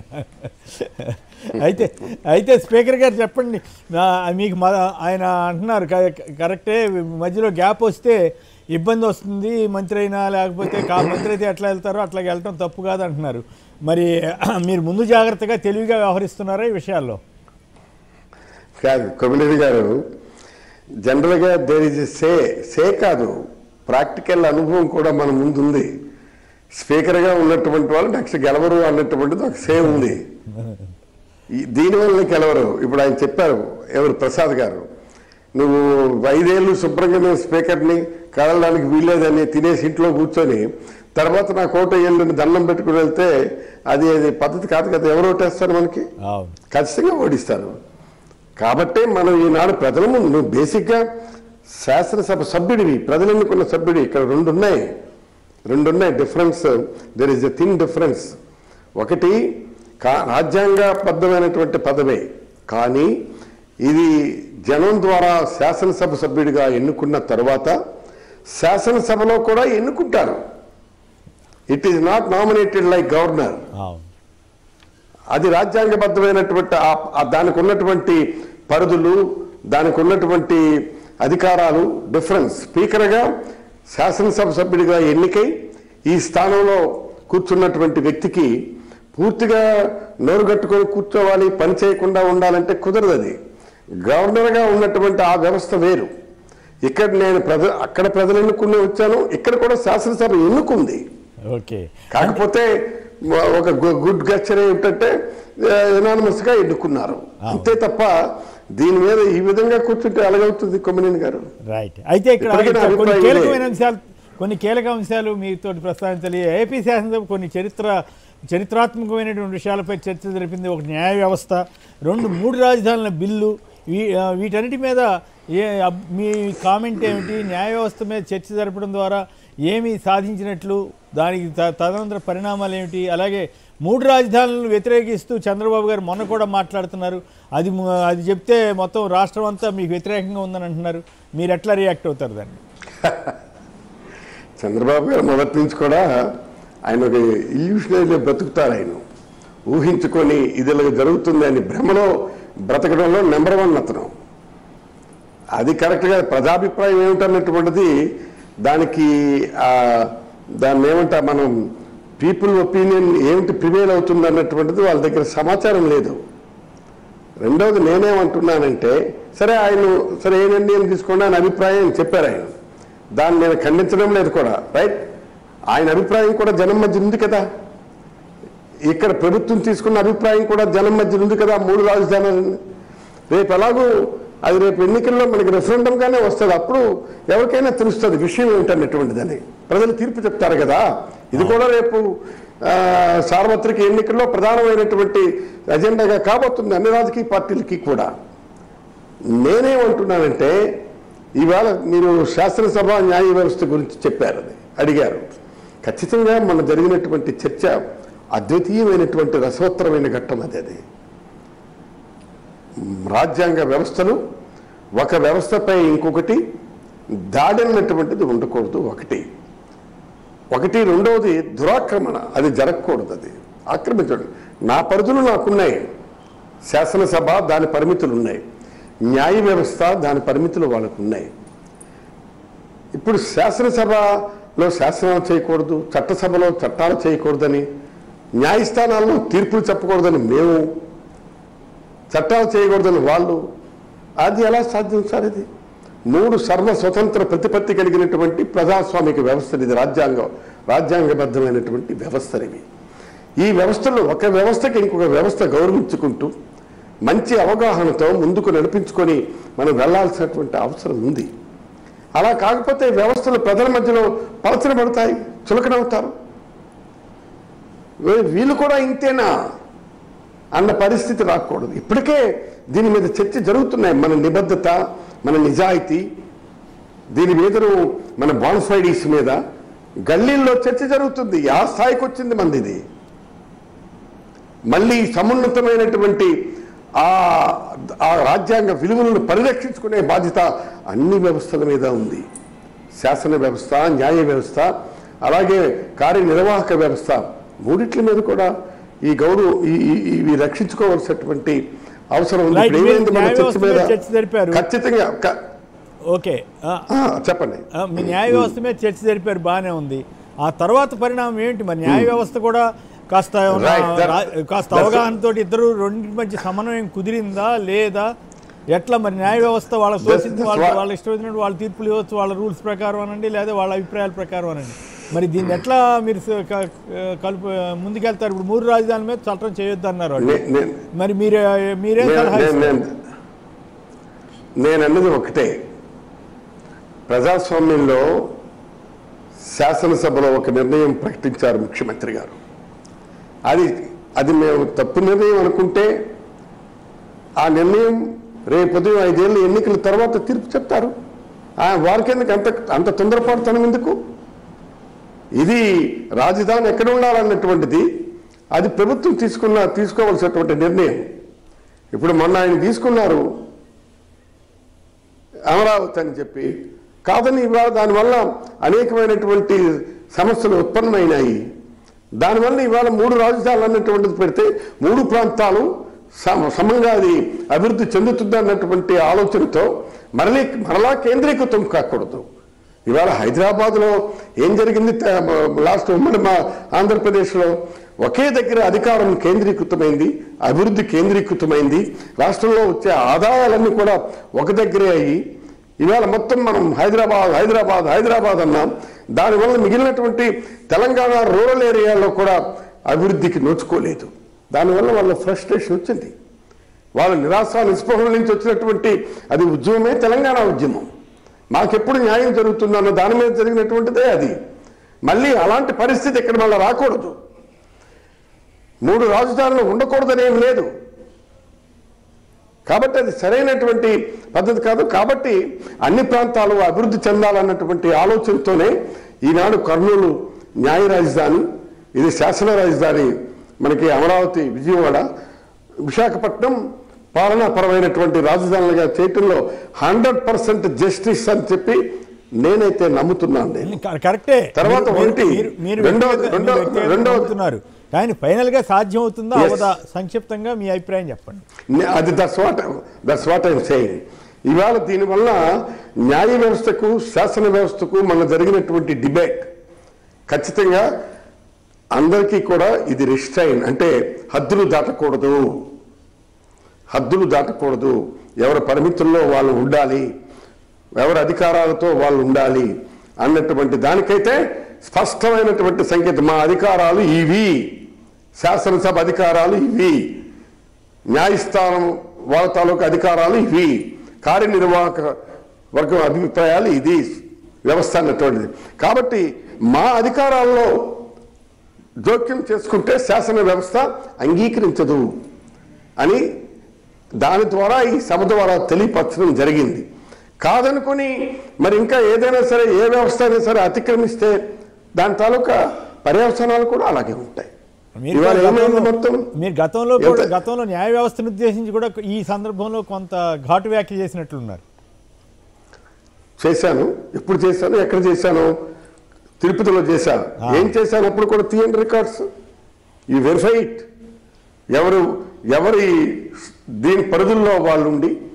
అయితే అయితే స్పీకర్ గారు చెప్పండి, మీకు ఆయన అంటున్నారు కరెక్టే, మధ్యలో గ్యాప్ వస్తే ఇబ్బంది వస్తుంది, మంత్రి అయినా లేకపోతే కా మంత్రి అయితే ఎట్లా వెళ్తారో అట్లా వెళ్ళటం తప్పు కాదు అంటున్నారు. మరి మీరు ముందు జాగ్రత్తగా తెలివిగా వ్యవహరిస్తున్నారా ఈ విషయాల్లో? కాదు కొమ్మినేని గారు, జనరల్గా దేర్ ఇస్ సే సే కాదు, ప్రాక్టికల్ అనుభవం కూడా మన ముందు ఉంది. స్పీకర్గా ఉన్నటువంటి వాళ్ళు నెక్స్ట్ గెలవరు అన్నటువంటిది ఒక సే ఉంది. దీనివల్ల గెలవరు. ఇప్పుడు ఆయన చెప్పారు ఎవరు ప్రసాద్ గారు, నువ్వు ఐదేళ్ళు శుభ్రంగా నేను స్పీకర్ని కదలడానికి వీల్లేదని తినేసి ఇంట్లో కూర్చొని తర్వాత నా కోట ఏళ్ళని దండం పెట్టుకుని వెళ్తే అది అది పద్ధతి కాదు కదా. ఎవరు ఓటేస్తారు మనకి? ఖచ్చితంగా ఓడిస్తారు. కాబట్టి మనం ఈనాడు ప్రజల ముందు నువ్వు బేసిక్గా శాసనసభ సభ్యుడివి, ప్రజలు ఎన్నుకున్న సభ్యుడి. ఇక్కడ రెండు ఉన్నాయి రెండు ఉన్నాయి difference. There is a thin difference. ఒకటి కా రాజ్యాంగబద్ధమైనటువంటి పదవే, కానీ ఇది జనం ద్వారా శాసనసభ సభ్యుడిగా ఎన్నుకున్న తర్వాత శాసనసభలో కూడా ఎన్నుకుంటారు. It is not nominated like governor. అది రాజ్యాంగబద్ధమైనటువంటి దానికి ఉన్నటువంటి పరిధులు, దానికి ఉన్నటువంటి అధికారాలు డిఫరెన్స్. స్పీకర్గా శాసనసభ సభ్యుడిగా ఎన్నికై ఈ స్థానంలో కూర్చున్నటువంటి వ్యక్తికి పూర్తిగా నోరు కట్టుకొని కూర్చోవాలి, పని చేయకుండా ఉండాలంటే కుదరదు. అది గవర్నర్గా ఉన్నటువంటి ఆ వ్యవస్థ వేరు. ఇక్కడ నేను ప్రజ అక్కడ ప్రజలు ఎన్నుకుని వచ్చాను, ఇక్కడ కూడా శాసనసభ ఎన్నుకుంది. ఓకే, కాకపోతే ఒక గుడ్ గచ్చర్ ఏంటంటే ఎనానిమస్ గా ఎన్నుకున్నారు అంతే తప్ప దీని మీద ఈ విధంగా కూర్చుంటే అలాగవుతుంది కొమ్మినేని గారు. రైట్. అయితే ఇక్కడ కొన్ని కీలకమైన అంశాలు కొన్ని కీలక అంశాలు మీతో ప్రస్తావించాలి. ఏపీ శాసనసభ కొన్ని చరిత్ర చరిత్రాత్మకమైనటువంటి విషయాలపై చర్చ జరిపింది. ఒక న్యాయ వ్యవస్థ, రెండు మూడు రాజధానుల బిల్లు, వీ వీటన్నిటి మీద ఏ మీ కామెంట్ ఏమిటి? న్యాయ వ్యవస్థ మీద చర్చ జరపడం ద్వారా ఏమి సాధించినట్లు, దానికి తదనంతర పరిణామాలు ఏమిటి? అలాగే మూడు రాజధానులను వ్యతిరేకిస్తూ చంద్రబాబు గారు మొన్న కూడా మాట్లాడుతున్నారు. అది అది చెప్తే మొత్తం రాష్ట్రం అంతా మీకు వ్యతిరేకంగా ఉందని అంటున్నారు. మీరు ఎట్లా రియాక్ట్ అవుతారు దాన్ని? చంద్రబాబు గారు మొదటి నుంచి కూడా ఆయన ఒక ఇల్యూషనరీలో బ్రతుకుతారు. ఆయన ఊహించుకొని ఇది ఇలా జరుగుతుంది అని భ్రమలో బ్రతకడంలో నెంబర్ వన్ అతను. అది కరెక్ట్గా ప్రజాభిప్రాయం ఏమిటన్నటువంటిది దానికి దాన్ని ఏమంటా మనం పీపుల్ ఒపీనియన్ ఏమిటి ప్రివేల్ అవుతుంది అన్నటువంటిది వాళ్ళ దగ్గర సమాచారం లేదు. రెండవది నేనేమంటున్నానంటే సరే ఆయన సరే ఏ నిర్ణయం తీసుకోండి ఆయన అభిప్రాయం చెప్పారు. ఆయన దాన్ని నేను ఖండించడం లేదు కూడా. రైట్, ఆయన అభిప్రాయం కూడా జనం మధ్య ఉంది కదా. ఇక్కడ ప్రభుత్వం తీసుకున్న అభిప్రాయం కూడా జనం మధ్య ఉంది కదా. మూడు రాజధానులు రేపు ఎలాగూ అది రేపు ఎన్నికల్లో మనకి రెఫరెండంగానే వస్తుంది. అప్పుడు ఎవరికైనా తెలుస్తుంది విషయం ఏమిటన్నటువంటిదని. ప్రజలు తీర్పు చెప్తారు కదా. ఇది కూడా రేపు సార్వత్రిక ఎన్నికల్లో ప్రధానమైనటువంటి అజెండాగా కాబోతుంది అన్ని రాజకీయ పార్టీలకి కూడా. నేనేమంటున్నానంటే ఈవేళ మీరు శాసనసభ న్యాయ వ్యవస్థ గురించి చెప్పారు, అది అడిగారు. ఖచ్చితంగా మన జరిగినటువంటి చర్చ అద్వితీయమైనటువంటి రసవత్తరమైన ఘట్టం అది. అది రాజ్యాంగ వ్యవస్థలు ఒక వ్యవస్థపై ఇంకొకటి దాడి అన్నటువంటిది ఉండకూడదు. ఒకటి ఒకటి రెండవది దురాక్రమణ, అది జరగకూడదు. అది ఆక్రమించడం. నా పరిధులు నాకున్నాయి, శాసనసభ దాని పరిమితులు ఉన్నాయి. న్యాయ వ్యవస్థ దాని పరిమితులు వాళ్ళకు ఉన్నాయి. ఇప్పుడు శాసనసభలో శాసనాలు చేయకూడదు, చట్టసభలో చట్టాలు చేయకూడదని, న్యాయస్థానాల్లో తీర్పులు చెప్పకూడదని మేము, చట్టాలు చేయకూడదని వాళ్ళు, అది ఎలా సాధ్యం సార్? ఇది మూడు సర్వ స్వతంత్ర ప్రతిపత్తి కలిగినటువంటి ప్రజాస్వామిక వ్యవస్థలు, ఇది రాజ్యాంగం రాజ్యాంగబద్ధమైనటువంటి వ్యవస్థలు ఇవి. ఈ వ్యవస్థలో ఒక వ్యవస్థకి ఇంకొక వ్యవస్థ గౌరవించుకుంటూ మంచి అవగాహనతో ముందుకు నడిపించుకొని మనం వెళ్లాల్సినటువంటి అవసరం ఉంది. అలా కాకపోతే వ్యవస్థలు ప్రజల మధ్యలో పలచనబడతాయి, చులకనవుతారు. వీళ్ళు కూడా ఇంతేనా అన్న పరిస్థితి రాకూడదు. ఇప్పటికే దీని మీద చర్చ జరుగుతున్నాయి. మన నిబద్ధత, మన నిజాయితీ, దీని మీద మన బాన్ఫైడీస్ మీద గల్లీల్లో చర్చ జరుగుతుంది. ఆ స్థాయికి వచ్చింది మంది. ఇది మళ్ళీ సమున్నతమైనటువంటి ఆ రాజ్యాంగ విలువలను పరిరక్షించుకునే బాధ్యత అన్ని వ్యవస్థల మీద ఉంది. శాసన వ్యవస్థ, న్యాయ వ్యవస్థ, అలాగే కార్యనిర్వాహక వ్యవస్థ, మూడిట్ల మీద కూడా ఈ గౌరవ ఇవి రక్షించుకోవాల్సినటువంటి అవసరం ఉంది. చర్చ మీద ఖచ్చితంగా ఓకే చెప్పండి. మీ న్యాయ వ్యవస్థ మీద చర్చ జరిపారు, బాగానే ఉంది. ఆ తర్వాత పరిణామం ఏంటి మరి? న్యాయ వ్యవస్థ కూడా కాస్త కాస్త అవగాహనతో ఇద్దరు రెండింటి మధ్య సమన్వయం కుదిరిందా లేదా, ఎట్లా మరి? న్యాయ వ్యవస్థ వాళ్ళకి తోచింది, వాళ్ళ వాళ్ళ ఇష్టం వచ్చినట్టు వాళ్ళ తీర్పులు ఇవ్వచ్చు, వాళ్ళ రూల్స్ ప్రకారం అనండి, లేదా వాళ్ళ అభిప్రాయాల ప్రకారం అనండి. మరి దీన్ని ఎట్లా మీరు కలుపు ముందుకెళ్తారు? ఇప్పుడు మూడు రాజధానుల మీద చట్టం చేయొద్దు అన్నారు వాళ్ళు, మరి మీరే మీరే సలహా? నేను అన్నది ఒకటే, ప్రజాస్వామ్యంలో శాసనసభలో ఒక నిర్ణయం ప్రకటించారు ముఖ్యమంత్రి గారు. అది అది మేము తప్పు నిర్ణయం అనుకుంటే ఆ నిర్ణయం రేపు ఉదయం ఐదేళ్ళు ఎన్నికల తర్వాత తీర్పు చెప్తారు. వారికి ఎందుకు అంత అంత తొందరపాటుతనం ఎందుకు? ఇది రాజధాని ఎక్కడ ఉండాలన్నటువంటిది అది ప్రభుత్వం తీసుకున్న తీసుకోవాల్సినటువంటి నిర్ణయం. ఇప్పుడు మొన్న ఆయన తీసుకున్నారు అమరావతి అని చెప్పి, కాదని ఇవాళ దానివల్ల అనేకమైనటువంటి సమస్యలు ఉత్పన్నమైనాయి. దానివల్ల ఇవాళ మూడు రాజధానులు అన్నటువంటిది పెడితే మూడు ప్రాంతాలు సమంగా అది అభివృద్ధి చెందుతుంది అన్నటువంటి ఆలోచనతో మరలీ మరలా కేంద్రీకృతం కాకూడదు. ఇవాళ హైదరాబాద్లో ఏం జరిగింది? లాస్ట్ ఉమ్మడి మా ఆంధ్రప్రదేశ్లో ఒకే దగ్గర అధికారం కేంద్రీకృతమైంది, అభివృద్ధి కేంద్రీకృతమైంది, రాష్ట్రంలో వచ్చే ఆదాయాలన్నీ కూడా ఒక దగ్గరే అయ్యి ఇవాళ మొత్తం మనం హైదరాబాద్ హైదరాబాద్ హైదరాబాద్ అన్నాం. దానివల్ల మిగిలినటువంటి తెలంగాణ రూరల్ ఏరియాలో కూడా అభివృద్ధికి నోచుకోలేదు. దానివల్ల వాళ్ళ ఫ్రస్ట్రేషన్ వచ్చింది. వాళ్ళ నిరాశ నిస్పృహల నుంచి వచ్చినటువంటి అది ఉద్యమమే తెలంగాణ ఉద్యమం. మాకెప్పుడు న్యాయం జరుగుతుందన్న దాని మీద జరిగినటువంటిదే అది. మళ్ళీ అలాంటి పరిస్థితి ఇక్కడ మళ్ళీ రాకూడదు. మూడు రాజధానులు ఉండకూడదనేం లేదు. కాబట్టి అది సరైనటువంటి పద్ధతి కాదు. కాబట్టి అన్ని ప్రాంతాలు అభివృద్ధి చెందాలన్నటువంటి ఆలోచనతోనే ఈనాడు కర్నూలు న్యాయ రాజధాని, ఇది శాసన రాజధాని, మనకి అమరావతి, విజయవాడ, విశాఖపట్నం పాలనాపరమైనటువంటి రాజధానులుగా చేయటంలో హండ్రెడ్ పర్సెంట్ జస్టిస్ అని చెప్పి నేనైతే నమ్ముతున్నాను. కరెక్టే. తర్వాత ఒకటి రెండో కానీ ఫైనల్ గా సాధ్యం అవుతుందా అవదా? సంక్షిప్తంగా మీ అభిప్రాయం చెప్పండి. అది that's what that's what I'm saying. ఇవాళ దీనివల్ల న్యాయ వ్యవస్థకు, శాసన వ్యవస్థకు మన జరిగినటువంటి డిబేట్ ఖచ్చితంగా అందరికీ కూడా ఇది రిస్ట్రైన్, అంటే హద్దులు దాటకూడదు, హద్దులు దాటకూడదు, ఎవరి పరిమితుల్లో వాళ్ళు ఉండాలి, ఎవరి అధికారాలతో వాళ్ళు ఉండాలి అన్నటువంటి దానికైతే స్పష్టమైనటువంటి సంకేతం. మా అధికారాలు ఇవి, శాసనసభ అధికారాలు ఇవి, న్యాయస్థానం వాళ్ళ తాలూకు అధికారాలు ఇవి, కార్యనిర్వాహక వర్గం అభిప్రాయాలు ఇది వ్యవస్థ అన్నటువంటిది. కాబట్టి మా అధికారాల్లో జోక్యం చేసుకుంటే శాసన వ్యవస్థ అంగీకరించదు అని దాని ద్వారా ఈ సభ ద్వారా తెలియపరచడం జరిగింది. కాదనుకొని మరి ఇంకా ఏదైనా సరే, ఏ వ్యవస్థ అయినా సరే అతిక్రమిస్తే దాని తాలూకా పర్యవసానాలు కూడా అలాగే ఉంటాయి. మొత్తం మీరు గతంలో కూడా గతంలో న్యాయ వ్యవస్థను ఉద్దేశించి కూడా ఈ సందర్భంలో కొంత ఘాటు వ్యాఖ్య చేసినట్లున్నారు. చేశాను. ఎప్పుడు చేశాను, ఎక్కడ చేశాను? తిరుపతిలో చేశాను. ఏం చేశాను అప్పుడు కూడా తీయండి రికార్డ్స్, ఈ వెరిఫైట్ ఎవరు ఎవరి దీని పరిధుల్లో వాళ్ళు ఉండి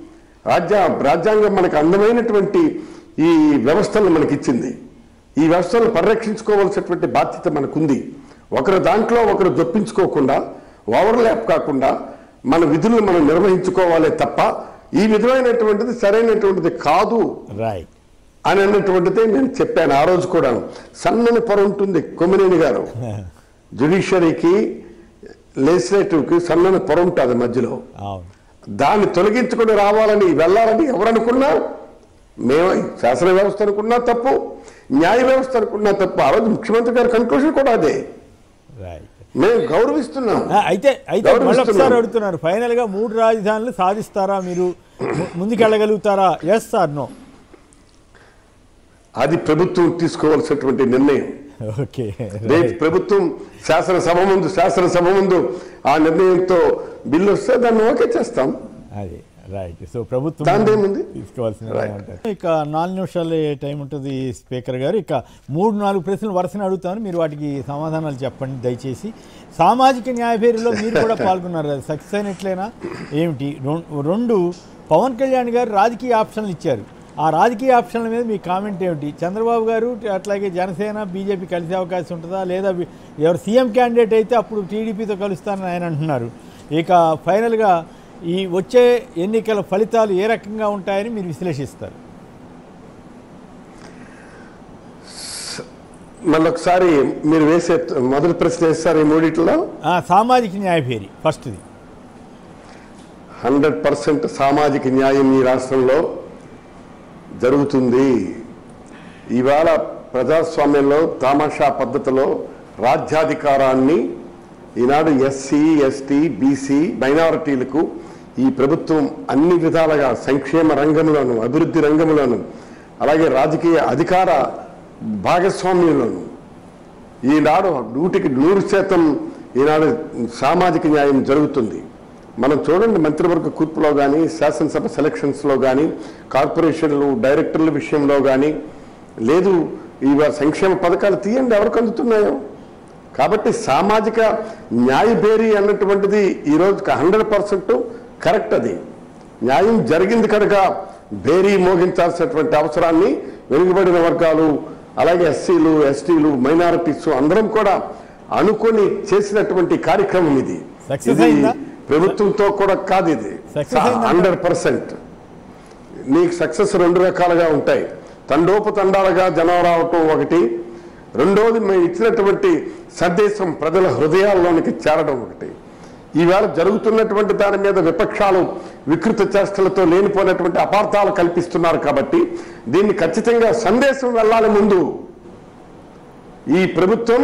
రాజ్య రాజ్యాంగం మనకు అందమైనటువంటి ఈ వ్యవస్థలను మనకి ఇచ్చింది. ఈ వ్యవస్థలను పరిరక్షించుకోవాల్సినటువంటి బాధ్యత మనకుంది. ఒకరు దాంట్లో ఒకరు జొప్పించుకోకుండా, ఓవర్లాప్ కాకుండా మన విధులను మనం నిర్వహించుకోవాలే తప్ప ఈ విధమైనటువంటిది సరైనటువంటిది కాదు రైట్ అని అన్నటువంటిది నేను చెప్పాను ఆ రోజు కూడా. సన్నని పొర ఉంటుంది కొమ్మినేని గారు, జ్యుడిషియరీకి లెజిస్లేటివ్కి సన్నని పొర ఉంటుంది మధ్యలో. దాన్ని తొలగించుకొని రావాలని వెళ్ళాలని ఎవరనుకున్నా, మేము శాసన వ్యవస్థ అనుకున్నా తప్పు, న్యాయ వ్యవస్థ అనుకున్నా తప్పు. ఆ రోజు ముఖ్యమంత్రి గారి కన్క్లూజన్ కూడా అదే. మేము గౌరవిస్తున్నాం. అయితే అయితే మళ్ళొకసారి అడుగుతున్నారు, ఫైనల్ గా మూడు రాజధానులు సాధిస్తారా, మీరు ముందుకెళ్ళగలుగుతారా? Yes are no? అది ప్రభుత్వం తీసుకోవాల్సినటువంటి నిర్ణయం. ఓకే, రేపు ప్రభుత్వం శాసనసభ ముందు శాసనసభ ముందు ఆ నిర్ణయంతో బిల్లు వస్తే దాన్ని ఓకే చేస్తాం. అది రైట్. సో ప్రభుత్వం తీసుకోవాల్సిన ఇక నాలుగు నిమిషాలు టైం ఉంటుంది స్పీకర్ గారు. ఇక మూడు నాలుగు ప్రశ్నలు వరుసను అడుగుతాను, మీరు వాటికి సమాధానాలు చెప్పండి దయచేసి. సామాజిక న్యాయ పేరులో మీరు కూడా పాల్గొన్నారు, అది సక్సెస్ అయినట్లేనా ఏమిటి? రెండు, పవన్ కళ్యాణ్ గారు రాజకీయ ఆప్షన్లు ఇచ్చారు, ఆ రాజకీయ ఆప్షన్ల మీద మీ కామెంట్ ఏమిటి? చంద్రబాబు గారు అట్లాగే జనసేన బీజేపీ కలిసే అవకాశం ఉంటుందా, లేదా ఎవరు సీఎం క్యాండిడేట్ అయితే అప్పుడు టీడీపీతో కలుస్తారని ఆయన అంటున్నారు. ఇక ఫైనల్గా ఈ వచ్చే ఎన్నికల ఫలితాలు ఏ రకంగా ఉంటాయని మీరు విశ్లేషిస్తారు? మళ్ళొకసారి మీరు వేసే మొదటి ప్రశ్న వేస్తారు ఈ మూడిట్లో. సామాజిక న్యాయ పేరు ఫస్ట్ది. హండ్రెడ్ పర్సెంట్ సామాజిక న్యాయం ఈ రాష్ట్రంలో జరుగుతుంది. ఇవాళ ప్రజాస్వామ్యంలో తామాషా పద్ధతిలో రాజ్యాధికారాన్ని ఈనాడు ఎస్సీ ఎస్టీ బీసీ మైనారిటీలకు ఈ ప్రభుత్వం అన్ని విధాలుగా సంక్షేమ రంగంలోను, అభివృద్ధి రంగంలోను, అలాగే రాజకీయ అధికార భాగస్వామ్యంలోను ఈనాడు నూటికి నూరు శాతం ఈనాడు సామాజిక న్యాయం జరుగుతుంది. మనం చూడండి, మంత్రివర్గ కూర్పులో కానీ, శాసనసభ సెలక్షన్స్లో కానీ, కార్పొరేషన్లు డైరెక్టర్ల విషయంలో కానీ, లేదు ఇవాళ సంక్షేమ పథకాలు తీయండి ఎవరికి అందుతున్నాయో. కాబట్టి సామాజిక న్యాయ బేరీ అన్నటువంటిది ఈరోజు హండ్రెడ్ పర్సెంట్ కరెక్ట్. అది న్యాయం జరిగింది కనుక బేరీ మోగించాల్సినటువంటి అవసరాన్ని వెనుకబడిన వర్గాలు, అలాగే ఎస్సీలు ఎస్టీలు మైనారిటీస్ అందరం కూడా అనుకొని చేసినటువంటి కార్యక్రమం ఇది. ప్రభుత్వంతో కూడా కాదు, ఇది హండ్రెడ్ పర్సెంట్. నీకు సక్సెస్ రెండు రకాలుగా ఉంటాయి. తండోపతండాలుగా జనం రావటం ఒకటి, రెండోది మేము ఇచ్చినటువంటి సందేశం ప్రజల హృదయాల్లోనికి చేరడం ఒకటి. ఈవేళ జరుగుతున్నటువంటి దాని మీద విపక్షాలు వికృత చేష్టలతో లేనిపోయినటువంటి అపార్థాలు కల్పిస్తున్నారు. కాబట్టి దీన్ని ఖచ్చితంగా సందేశం వెళ్ళాలి. ముందు ఈ ప్రభుత్వం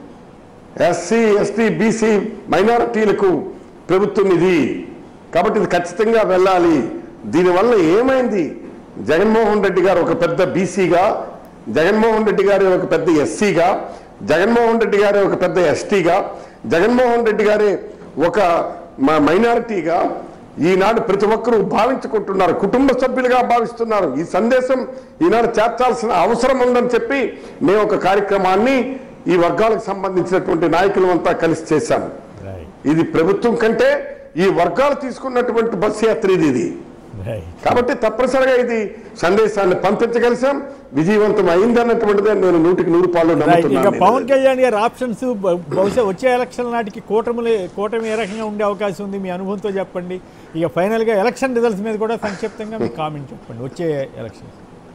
ఎస్సీ ఎస్టీ బీసీ మైనారిటీలకు ప్రభుత్వం ఇది, కాబట్టి ఇది ఖచ్చితంగా వెళ్ళాలి. దీనివల్ల ఏమైంది? జగన్మోహన్ రెడ్డి గారు ఒక పెద్ద బీసీగా, జగన్మోహన్ రెడ్డి గారి ఒక పెద్ద ఎస్సీగా, జగన్మోహన్ రెడ్డి గారి ఒక పెద్ద ఎస్టీగా, జగన్మోహన్ రెడ్డి గారి ఒక మైనారిటీగా ఈనాడు ప్రతి ఒక్కరూ భావించుకుంటున్నారు, కుటుంబ సభ్యులుగా భావిస్తున్నారు. ఈ సందేశం ఈనాడు చేర్చాల్సిన అవసరం ఉందని చెప్పి మేము ఒక కార్యక్రమాన్ని ఈ వర్గాలకు సంబంధించినటువంటి నాయకులంతా కలిసి చేశాం. ఇది ప్రభుత్వం కంటే ఈ వర్గాలు తీసుకున్నటువంటి బస్సు యాత్ర ఇది. కాబట్టి తప్పనిసరిగా ఇది సందేశాన్ని పంపించగలిసాం, విజయవంతం అయింది అన్నటువంటిదే నేను నూటికి నూరు పాలు నమ్ముతున్నాను. పవన్ కళ్యాణ్ గారి ఆప్షన్స్ బహుశా వచ్చే ఎలక్షన్ నాటికి కూటమి కూటమి ఏ రకంగా ఉండే అవకాశం ఉంది మీ అనుభవంతో చెప్పండి. ఇక ఫైనల్ గా ఎలక్షన్ రిజల్ట్స్ మీద కూడా సంక్షిప్తంగా మీ కామెంట్ చెప్పండి వచ్చే ఎలక్షన్.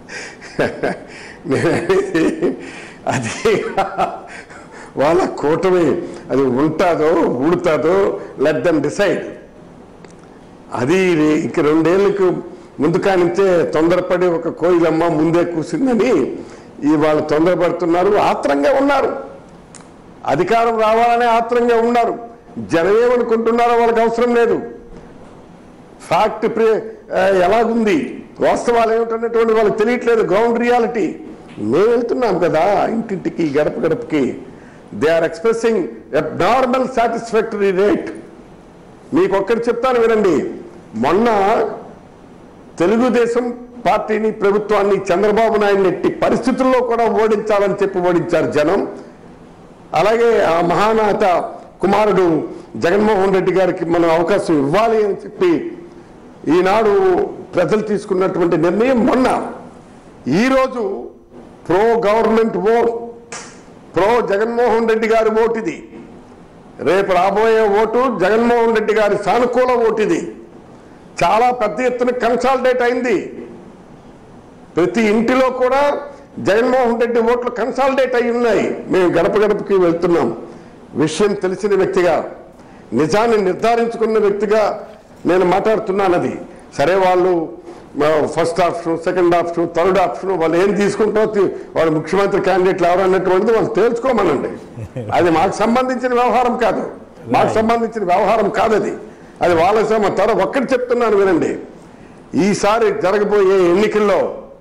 అది వాళ్ళ కూటమి అది ఉంటుందో ఊడుతుందో లెట్ దెమ్ డిసైడ్. అది ఇంక రెండేళ్లకు ముందు కానించే తొందరపడి ఒక కోయిలమ్మ ముందే కూర్చుందని ఈ వాళ్ళు తొందరపడుతున్నారు, ఆత్రంగా ఉన్నారు. అధికారం రావాలనే ఆత్రంగా ఉన్నారు. జనం ఏమనుకుంటున్నారో వాళ్ళకి అవసరం లేదు. ఫ్యాక్ట్ ఎలాగుంది, వాస్తవాలు ఏమిటన్నటువంటి వాళ్ళకి తెలియట్లేదు. గ్రౌండ్ రియాలిటీ మేము వెళ్తున్నాం కదా ఇంటింటికి, గడప గడపకి. They are expressing abnormal satisfactory rate. మీకు ఒక్కటి చెప్తాను వినండి. మొన్న తెలుగుదేశం పార్టీని, ప్రభుత్వాన్ని, చంద్రబాబు నాయుడు ఎట్టి పరిస్థితుల్లో కూడా ఓడించాలని చెప్పి ఓడించారు జనం. అలాగే ఆ మహానాత కుమారుడు జగన్మోహన్ రెడ్డి గారికి మనం అవకాశం ఇవ్వాలి అని చెప్పి ఈనాడు ప్రజలు తీసుకున్నటువంటి నిర్ణయం మొన్న. ఈరోజు pro government vote, pro Jaganmohan Reddy గారి ఓటు ఇది. రేపు రాబోయే ఓటు జగన్మోహన్ రెడ్డి గారి సానుకూల ఓటు ఇది. చాలా పెద్ద ఎత్తున కన్సాలిడేట్ అయింది. ప్రతి ఇంటిలో కూడా జగన్మోహన్ రెడ్డి ఓట్లు కన్సాలిడేట్ అయి ఉన్నాయి. మేము గడప గడపకి వెళ్తున్నాం. విషయం తెలిసిన వ్యక్తిగా, నిజాన్ని నిర్ధారించుకున్న వ్యక్తిగా నేను మాట్లాడుతున్నాను. అది సరే, వాళ్ళు first option, second option, third option వాళ్ళు ఏం తీసుకుంటారో, వాళ్ళు ముఖ్యమంత్రి క్యాండిడేట్లు ఎవరు అన్నటువంటిది వాళ్ళు తేల్చుకోమనండి. అది మాకు సంబంధించిన వ్యవహారం కాదు, మాకు సంబంధించిన వ్యవహారం కాదు అది. అది వాళ్ళ సమ తర ఒక్కటి చెప్తున్నాను వినండి. ఈసారి జరగబోయే ఎన్నికల్లో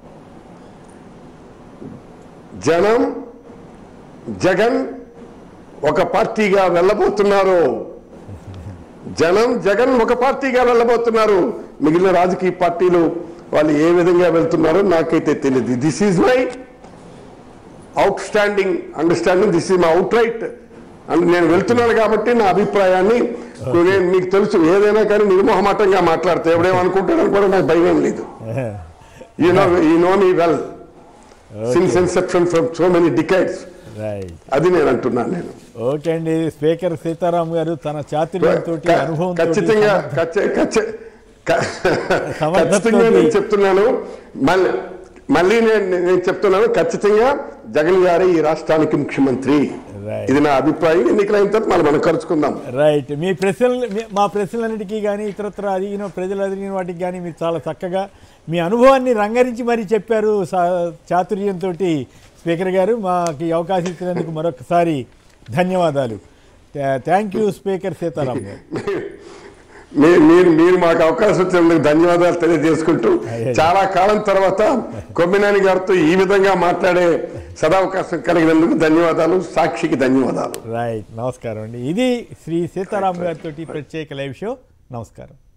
జనం జగన్ ఒక పార్టీగా వెళ్ళబోతున్నారు. జనం జగన్ ఒక పార్టీగా వెళ్ళబోతున్నారు. మిగిలిన రాజకీయ పార్టీలు వాళ్ళు ఏ విధంగా వెళ్తున్నారో నాకైతే తెలియదు. This is my outstanding understanding, this is my outright అని నేను వెళ్తున్నాను. కాబట్టి నా అభిప్రాయాన్ని నేను మీకు తెలుసు, ఏదైనా కానీ నిర్మోహమాటంగా మాట్లాడితే ఎవడేమనుకుంటాడని కూడా నాకు భయం లేదు. You know you know me well since inception from so many decades. అది నేను అంటున్నాను. నేను ఓకే అండి. స్పీకర్ సీతారాం గారు తన చాతుర్యంతో, అనుభవం ఖచ్చితంగా ఖచ్చితంగా నేను చెప్తున్నాను. మళ్ళీ మళ్ళీ నేను నేను చెప్తున్నాను, ఖచ్చితంగా జగన్ గారే ఈ రాష్ట్రానికి ముఖ్యమంత్రి. ఇది నా అభిప్రాయం. ఎన్నికలైన తర్వాత మళ్ళీ మనం కలుసుకుందాం. రైట్. మీ ప్రశ్నలు, మా ప్రశ్నలన్నిటికీ కానీ ఇతరత్ర అడిగిన ప్రజలు అడిగిన వాటికి కానీ మీరు చాలా చక్కగా మీ అనుభవాన్ని రంగరించి మరీ చెప్పారు చాతుర్యంతో. స్పీకర్ గారు, మాకు అవకాశం ఇచ్చినందుకు మరొకసారి ధన్యవాదాలు. థ్యాంక్ యూ స్పీకర్ సీతారాం గారు. మీరు మీరు మాకు అవకాశం ఇచ్చినందుకు ధన్యవాదాలు తెలియజేసుకుంటూ, చాలా కాలం తర్వాత కొమ్మినేని గారితో ఈ విధంగా మాట్లాడే సదావకాశం కలిగినందుకు ధన్యవాదాలు. సాక్షికి ధన్యవాదాలు. రైట్. నమస్కారం అండి. ఇది శ్రీ సీతారాం గారితో ప్రత్యేక లైవ్ షో. నమస్కారం.